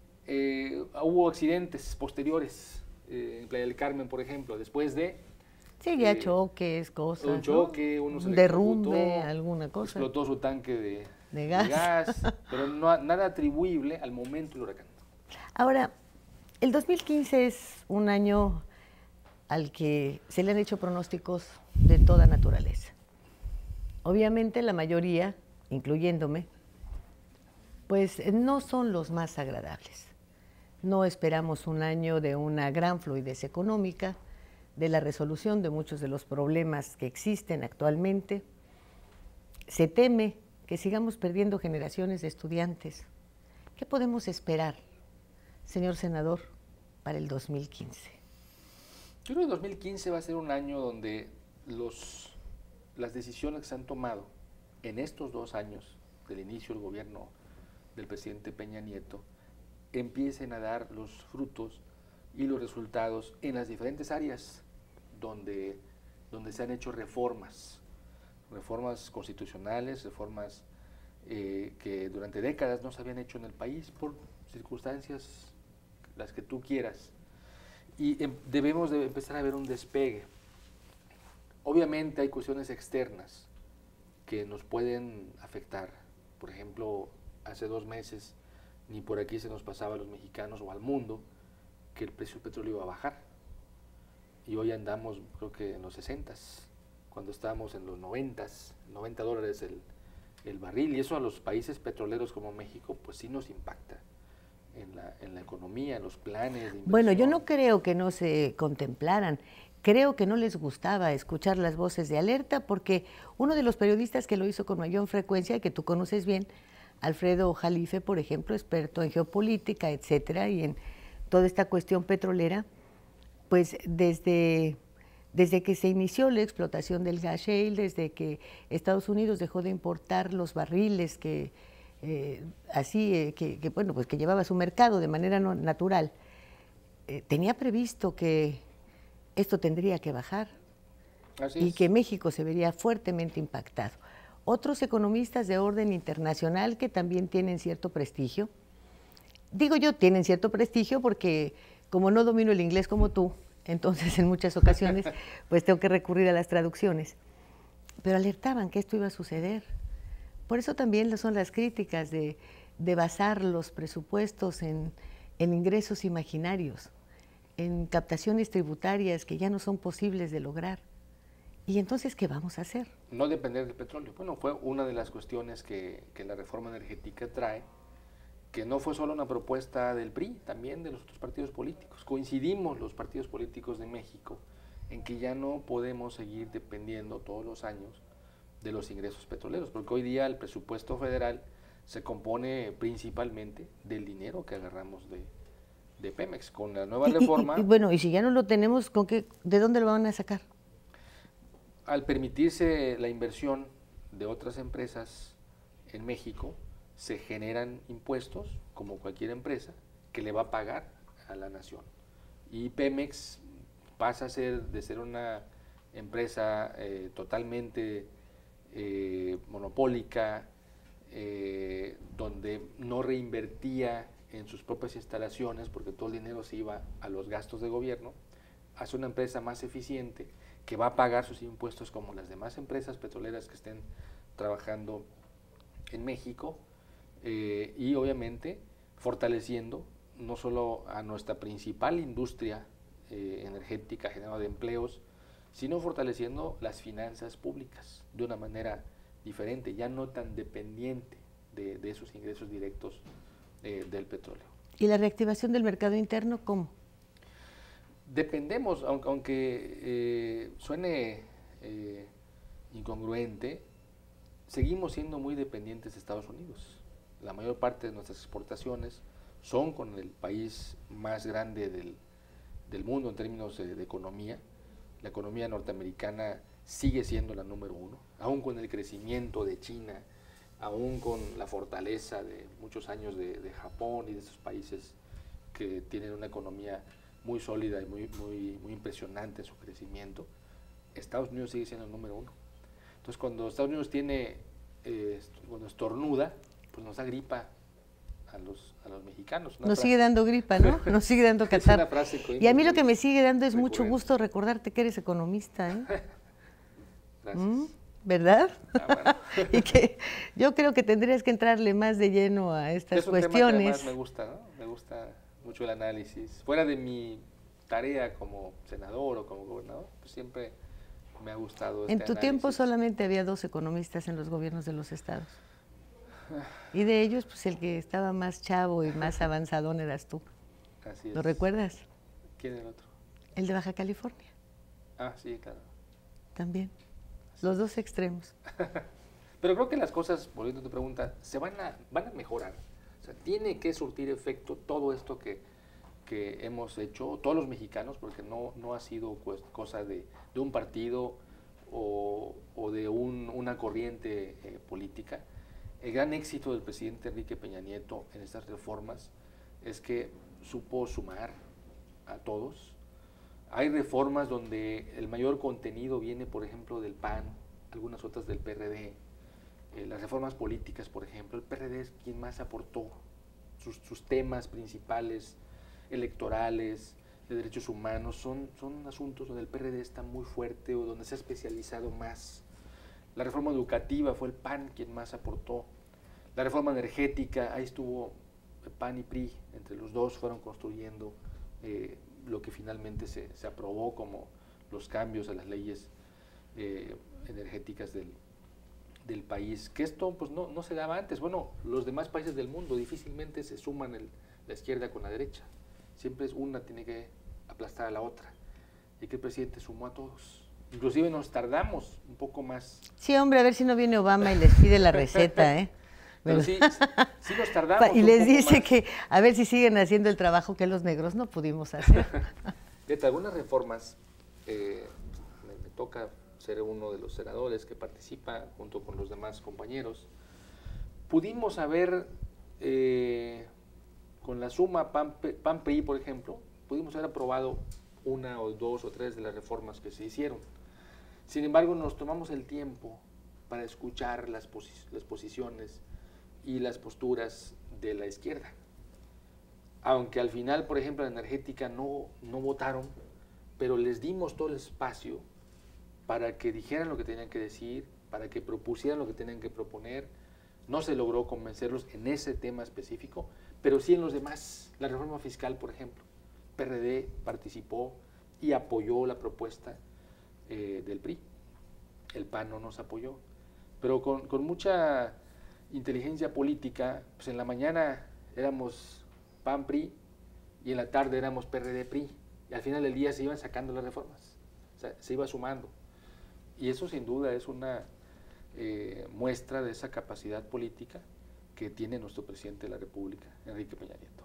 Eh, hubo accidentes posteriores, eh, en Playa del Carmen, por ejemplo, después de... Sí, ya eh, choques, cosas, un choque, ¿no? uno se un derrumbe, alguna cosa. Explotó su tanque de, de gas, de gas pero no, nada atribuible al momento del huracán. Ahora, el dos mil quince es un año al que se le han hecho pronósticos de toda naturaleza. Obviamente la mayoría, incluyéndome, Pues no son los más agradables. No esperamos un año de una gran fluidez económica, de la resolución de muchos de los problemas que existen actualmente. Se teme que sigamos perdiendo generaciones de estudiantes. ¿Qué podemos esperar, señor senador, para el dos mil quince? Yo creo que el dos mil quince va a ser un año donde los, las decisiones que se han tomado en estos dos años del inicio del gobierno del presidente Peña Nieto empiecen a dar los frutos y los resultados en las diferentes áreas donde, donde se han hecho reformas, reformas constitucionales, reformas eh, que durante décadas no se habían hecho en el país por circunstancias las que tú quieras. Y em, debemos de empezar a ver un despegue. Obviamente hay cuestiones externas que nos pueden afectar. Por ejemplo, hace dos meses ni por aquí se nos pasaba a los mexicanos o al mundo que el precio del petróleo iba a bajar. Y hoy andamos, creo que en los sesentas, cuando estábamos en los noventas, noventa dólares el, el barril. Y eso a los países petroleros como México, pues sí nos impacta en la, en la economía, en los planes de inversión. Bueno, yo no creo que no se contemplaran. Creo que no les gustaba escuchar las voces de alerta, porque uno de los periodistas que lo hizo con mayor frecuencia, y que tú conoces bien, Alfredo Jalife, por ejemplo, experto en geopolítica, etcétera, y en toda esta cuestión petrolera, pues desde, desde que se inició la explotación del gas shale, desde que Estados Unidos dejó de importar los barriles que eh, así eh, que, que bueno pues que llevaba a su mercado de manera no, natural, eh, tenía previsto que esto tendría que bajar. Así y es. Que México se vería fuertemente impactado. Otros economistas de orden internacional que también tienen cierto prestigio, digo yo tienen cierto prestigio porque como no domino el inglés como tú, entonces en muchas ocasiones pues tengo que recurrir a las traducciones, pero alertaban que esto iba a suceder. Por eso también son las críticas de, de basar los presupuestos en, en ingresos imaginarios, en captaciones tributarias que ya no son posibles de lograr. ¿Y entonces qué vamos a hacer? No depender del petróleo. Bueno, fue una de las cuestiones que, que la reforma energética trae, que no fue solo una propuesta del P R I, también de los otros partidos políticos. Coincidimos los partidos políticos de México en que ya no podemos seguir dependiendo todos los años de los ingresos petroleros, porque hoy día el presupuesto federal se compone principalmente del dinero que agarramos de, de Pemex. Con la nueva y, reforma... Y, y, bueno, y si ya no lo tenemos, ¿con qué, ¿de dónde lo van a sacar? Al permitirse la inversión de otras empresas en México, se generan impuestos, como cualquier empresa, que le va a pagar a la nación. Y Pemex pasa a ser, de ser una empresa eh, totalmente eh, monopólica, eh, donde no reinvertía en sus propias instalaciones, porque todo el dinero se iba a los gastos de gobierno, hace una empresa más eficiente, que va a pagar sus impuestos como las demás empresas petroleras que estén trabajando en México, eh, y obviamente fortaleciendo no solo a nuestra principal industria eh, energética generadora de empleos, sino fortaleciendo las finanzas públicas de una manera diferente, ya no tan dependiente de, de esos ingresos directos eh, del petróleo. ¿Y la reactivación del mercado interno cómo? Dependemos, aunque, aunque eh, suene eh, incongruente, seguimos siendo muy dependientes de Estados Unidos. La mayor parte de nuestras exportaciones son con el país más grande del, del mundo en términos de, de economía. La economía norteamericana sigue siendo la número uno, aún con el crecimiento de China, aún con la fortaleza de muchos años de, de Japón y de esos países que tienen una economía muy sólida y muy, muy, muy impresionante en su crecimiento. Estados Unidos sigue siendo el número uno. Entonces, cuando Estados Unidos tiene, eh, cuando estornuda, pues nos da gripa a los, a los mexicanos. Nos sigue dando gripa, ¿no? Nos sigue dando catarro. Es una frase y a mí lo que me sigue dando es recurrente. Mucho gusto recordarte que eres economista, ¿eh? Gracias. ¿Mm? ¿Verdad? Ah, bueno. Y que yo creo que tendrías que entrarle más de lleno a estas es un cuestiones. Tema que además me gusta, ¿no? Me gusta mucho el análisis. Fuera de mi tarea como senador o como gobernador, pues siempre me ha gustado este En tu análisis. tiempo solamente había dos economistas en los gobiernos de los estados. Y de ellos, pues el que estaba más chavo y más avanzadón eras tú. Así es. ¿Lo recuerdas? ¿Quién es el otro? El de Baja California. Ah, sí, claro. También. Los dos extremos. Pero creo que las cosas, volviendo a tu pregunta, se van a, van a mejorar. O sea, tiene que surtir efecto todo esto que, que hemos hecho, todos los mexicanos, porque no, no ha sido pues, cosa de, de un partido o, o de un, una corriente eh, política. El gran éxito del presidente Enrique Peña Nieto en estas reformas es que supo sumar a todos. Hay reformas donde el mayor contenido viene, por ejemplo, del P A N, algunas otras del P R D. Eh, las reformas políticas, por ejemplo, el P R D es quien más aportó sus, sus temas principales, electorales, de derechos humanos, son, son asuntos donde el P R D está muy fuerte o donde se ha especializado más. La reforma educativa fue el P A N quien más aportó. La reforma energética, ahí estuvo P A N y P R I, entre los dos fueron construyendo eh, lo que finalmente se, se aprobó como los cambios a las leyes eh, energéticas del, del país, que esto pues no, no se daba antes. Bueno, los demás países del mundo difícilmente se suman el, la izquierda con la derecha, siempre es una tiene que aplastar a la otra, y que el presidente sumó a todos, inclusive nos tardamos un poco más. Sí, hombre, a ver si no viene Obama y les pide la receta, ¿eh? Pero sí, sí nos tardamos. Y les dice más. que a ver si siguen haciendo el trabajo que los negros no pudimos hacer. Fíjate, algunas reformas, eh, me, me toca ser uno de los senadores que participa junto con los demás compañeros, pudimos haber, eh, con la suma P A N-P R I, por ejemplo, pudimos haber aprobado una o dos o tres de las reformas que se hicieron. Sin embargo, nos tomamos el tiempo para escuchar las, posi- las posiciones y las posturas de la izquierda. Aunque al final, por ejemplo, la energética no, no votaron, pero les dimos todo el espacio para que dijeran lo que tenían que decir, para que propusieran lo que tenían que proponer. No se logró convencerlos en ese tema específico, pero sí en los demás. La reforma fiscal, por ejemplo, P R D participó y apoyó la propuesta eh, del P R I. El P A N no nos apoyó, pero con, con mucha inteligencia política, pues en la mañana éramos P A N P R I y en la tarde éramos P R D P R I, y al final del día se iban sacando las reformas, o sea, se iba sumando, y eso sin duda es una eh, muestra de esa capacidad política que tiene nuestro presidente de la República, Enrique Peña Nieto.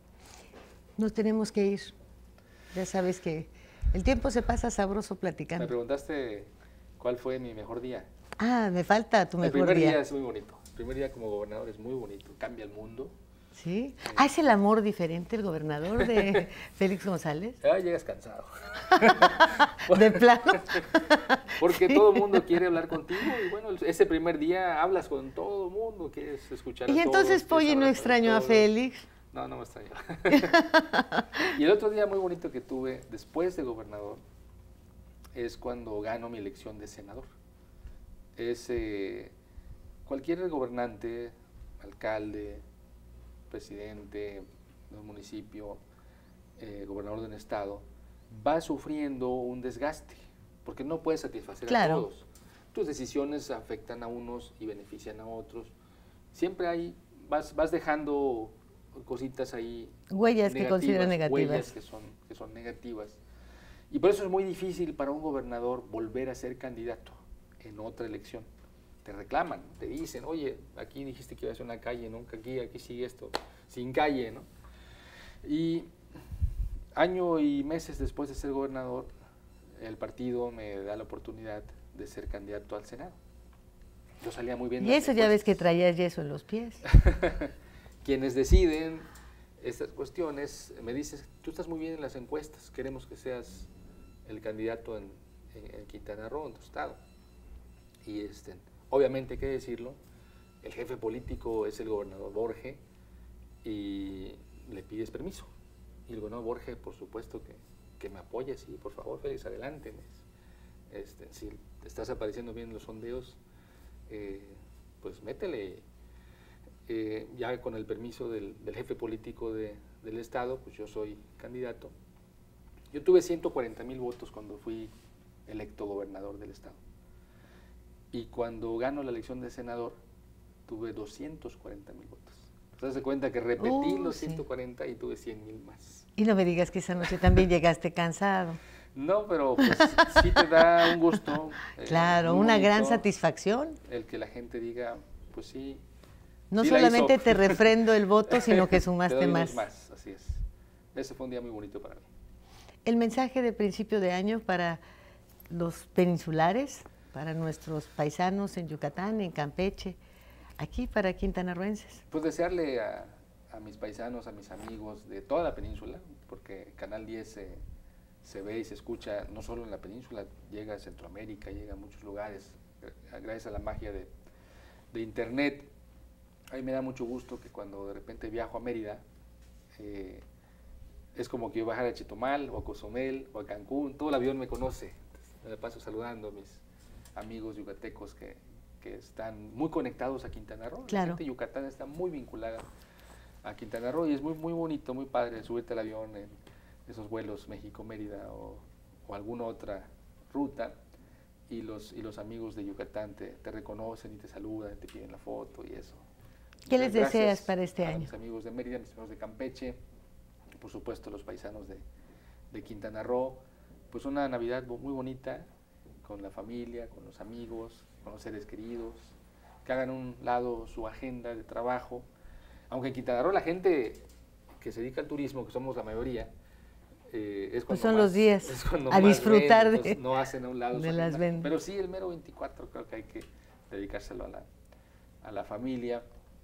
Nos tenemos que ir, ya sabes que el tiempo se pasa sabroso platicando. Me preguntaste cuál fue mi mejor día. Ah, me falta tu mejor día. El primer día. día es muy bonito. El primer día como gobernador es muy bonito. Cambia el mundo. ¿Sí? Eh. Ah, ¿es el amor diferente el gobernador de Félix González? Ah, llegas cansado. ¿De plano? Porque sí. Todo el mundo quiere hablar contigo y bueno, ese primer día hablas con todo el mundo, quieres escuchar a todos. ¿Y entonces Polly no extrañó a Félix? No, no me extrañó. Y el otro día muy bonito que tuve después de gobernador es cuando gano mi elección de senador. Es eh, cualquier gobernante, alcalde, presidente de un municipio, eh, gobernador de un estado, va sufriendo un desgaste, porque no puede satisfacer claro. a todos. Tus decisiones afectan a unos y benefician a otros. Siempre hay, vas, vas dejando cositas ahí. Huellas que consideran negativas. Huellas que son, que son negativas. Y por eso es muy difícil para un gobernador volver a ser candidato en otra elección. Te reclaman, te dicen, oye, aquí dijiste que iba a hacer una calle, nunca aquí, aquí sigue esto, sin calle, ¿no? Y año y meses después de ser gobernador, el partido me da la oportunidad de ser candidato al Senado. Yo salía muy bien. Y eso ya ves que traías yeso en los pies. Quienes deciden estas cuestiones, me dices, tú estás muy bien en las encuestas, queremos que seas el candidato en, en, en Quintana Roo, en tu estado. Y este, obviamente hay que decirlo, el jefe político es el gobernador Borge y le pides permiso. Y el gobernador Borge, por supuesto, que, que me apoya, sí, por favor, Félix, adelante. Este, si te estás apareciendo bien en los sondeos, eh, pues métele. Eh, ya con el permiso del, del jefe político de, del estado, pues yo soy candidato. Yo tuve ciento cuarenta mil votos cuando fui electo gobernador del estado. Y cuando gano la elección de senador, tuve doscientos cuarenta mil votos. Se hace cuenta que repetí Uh, los sí. ciento cuarenta y tuve cien mil más. Y no me digas que esa noche también llegaste cansado. No, pero pues sí te da un gusto. eh, Claro, muy una gran bonito satisfacción. El que la gente diga, pues sí. No sí la solamente hizo. te refrendo el voto, sino que Te sumaste doy más. unos más, así es. Ese fue un día muy bonito para mí. El mensaje de principio de año para los peninsulares, para nuestros paisanos en Yucatán, en Campeche, aquí para quintanarroenses. Pues desearle a, a mis paisanos, a mis amigos de toda la península, porque Canal diez se, se ve y se escucha no solo en la península, llega a Centroamérica, llega a muchos lugares, gracias a la magia de, de Internet. A mí me da mucho gusto que cuando de repente viajo a Mérida, eh, es como que yo bajara a Chetumal, o a Cozumel, o a Cancún, todo el avión me conoce. Entonces, me paso saludando a mis amigos yucatecos que, que están muy conectados a Quintana Roo. Claro. La gente de Yucatán está muy vinculada a Quintana Roo y es muy, muy bonito, muy padre subirte al avión en esos vuelos México-Mérida o, o alguna otra ruta y los, y los amigos de Yucatán te, te reconocen y te saludan, te piden la foto y eso. ¿Qué les Gracias deseas para este a año? mis amigos de Mérida, mis amigos de Campeche, por supuesto los paisanos de, de Quintana Roo, pues una Navidad muy bonita, con la familia, con los amigos, con los seres queridos, que hagan un lado su agenda de trabajo, aunque en Quintana Roo la gente que se dedica al turismo, que somos la mayoría, eh, es cuando Pues son más- los días es cuando a más disfrutar ven, de- entonces no hacen a un lado su de las agenda. ventas. Pero sí, el mero veinticuatro creo que hay que dedicárselo a la, a la familia.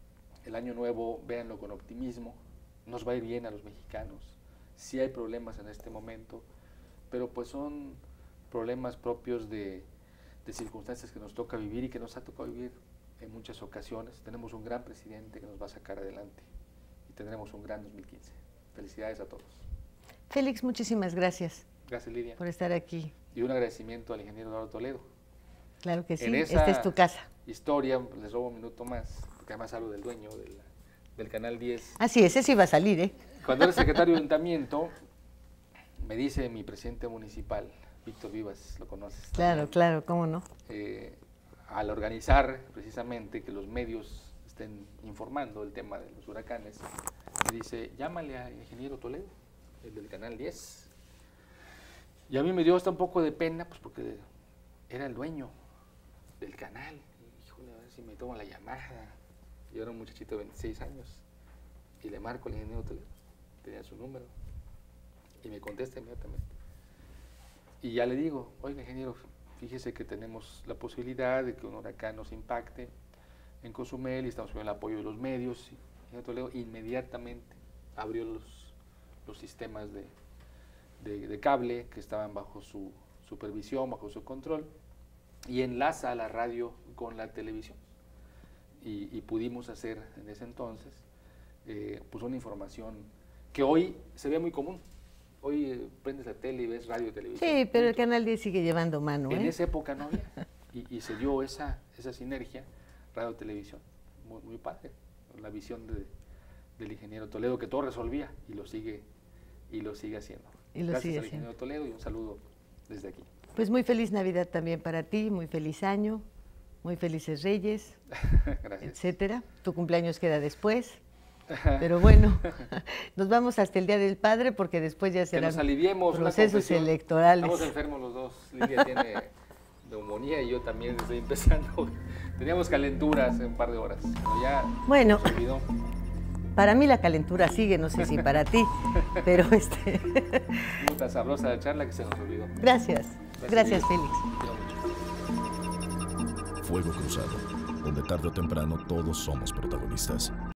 El año nuevo, véanlo con optimismo, nos va a ir bien a los mexicanos. Sí hay problemas en este momento, pero pues son problemas propios de, de circunstancias que nos toca vivir y que nos ha tocado vivir en muchas ocasiones. Tenemos un gran presidente que nos va a sacar adelante y tendremos un gran dos mil quince. Felicidades a todos. Félix, muchísimas gracias Gracias, Lidia. por estar aquí. Y un agradecimiento al ingeniero Eduardo Toledo. Claro que sí, En esa esta es tu casa. historia, les robo un minuto más, porque además hablo del dueño del, del Canal diez. Así es, ese iba a salir, ¿eh? Cuando era secretario de ayuntamiento, me dice mi presidente municipal, Víctor Vivas, lo conoces. Claro, también, claro, cómo no. eh, al organizar precisamente que los medios estén informando del tema de los huracanes, me dice, llámale al ingeniero Toledo, el del Canal diez. Y a mí me dio hasta un poco de pena, pues porque era el dueño del canal. Y, híjole, a ver si me toma la llamada. Yo era un muchachito de veintiséis años y le marco al ingeniero Toledo, tenía su número y me contesta inmediatamente. Y ya le digo, oiga ingeniero, fíjese que tenemos la posibilidad de que un huracán nos impacte en Cozumel y estamos con el apoyo de los medios. Y el ingeniero Toledo inmediatamente abrió los, los sistemas de, de, de cable que estaban bajo su supervisión, bajo su control, y enlaza a la radio con la televisión. Y, y pudimos hacer en ese entonces eh, pues una información que hoy se ve muy común. Hoy eh, prendes la tele y ves radio y televisión. Sí, pero el punto. Canal diez sigue llevando mano, En ¿eh? esa época no había. Y, y se dio esa, esa sinergia, radio-televisión. Muy, muy padre. La visión de, del ingeniero Toledo, que todo resolvía y lo sigue, y lo sigue haciendo. Y lo Gracias sigue al haciendo. ingeniero Toledo y un saludo desde aquí. Pues muy feliz Navidad también para ti, muy feliz año, muy felices Reyes, Gracias. etcétera. Tu cumpleaños queda después, pero bueno, nos vamos hasta el Día del Padre porque después ya Que serán nos aliviemos. una procesos confesión. electorales. Estamos enfermos los dos. Lidia tiene neumonía y yo también estoy empezando. Teníamos calentura hace un par de horas, pero ya Bueno. se olvidó. Para mí la calentura sigue, no sé si para ti, pero este, Estuvo tan sabrosa la charla que se nos olvidó. gracias, gracias Lidia. Félix. Quiero mucho. Fuego Cruzado, donde tarde o temprano todos somos protagonistas.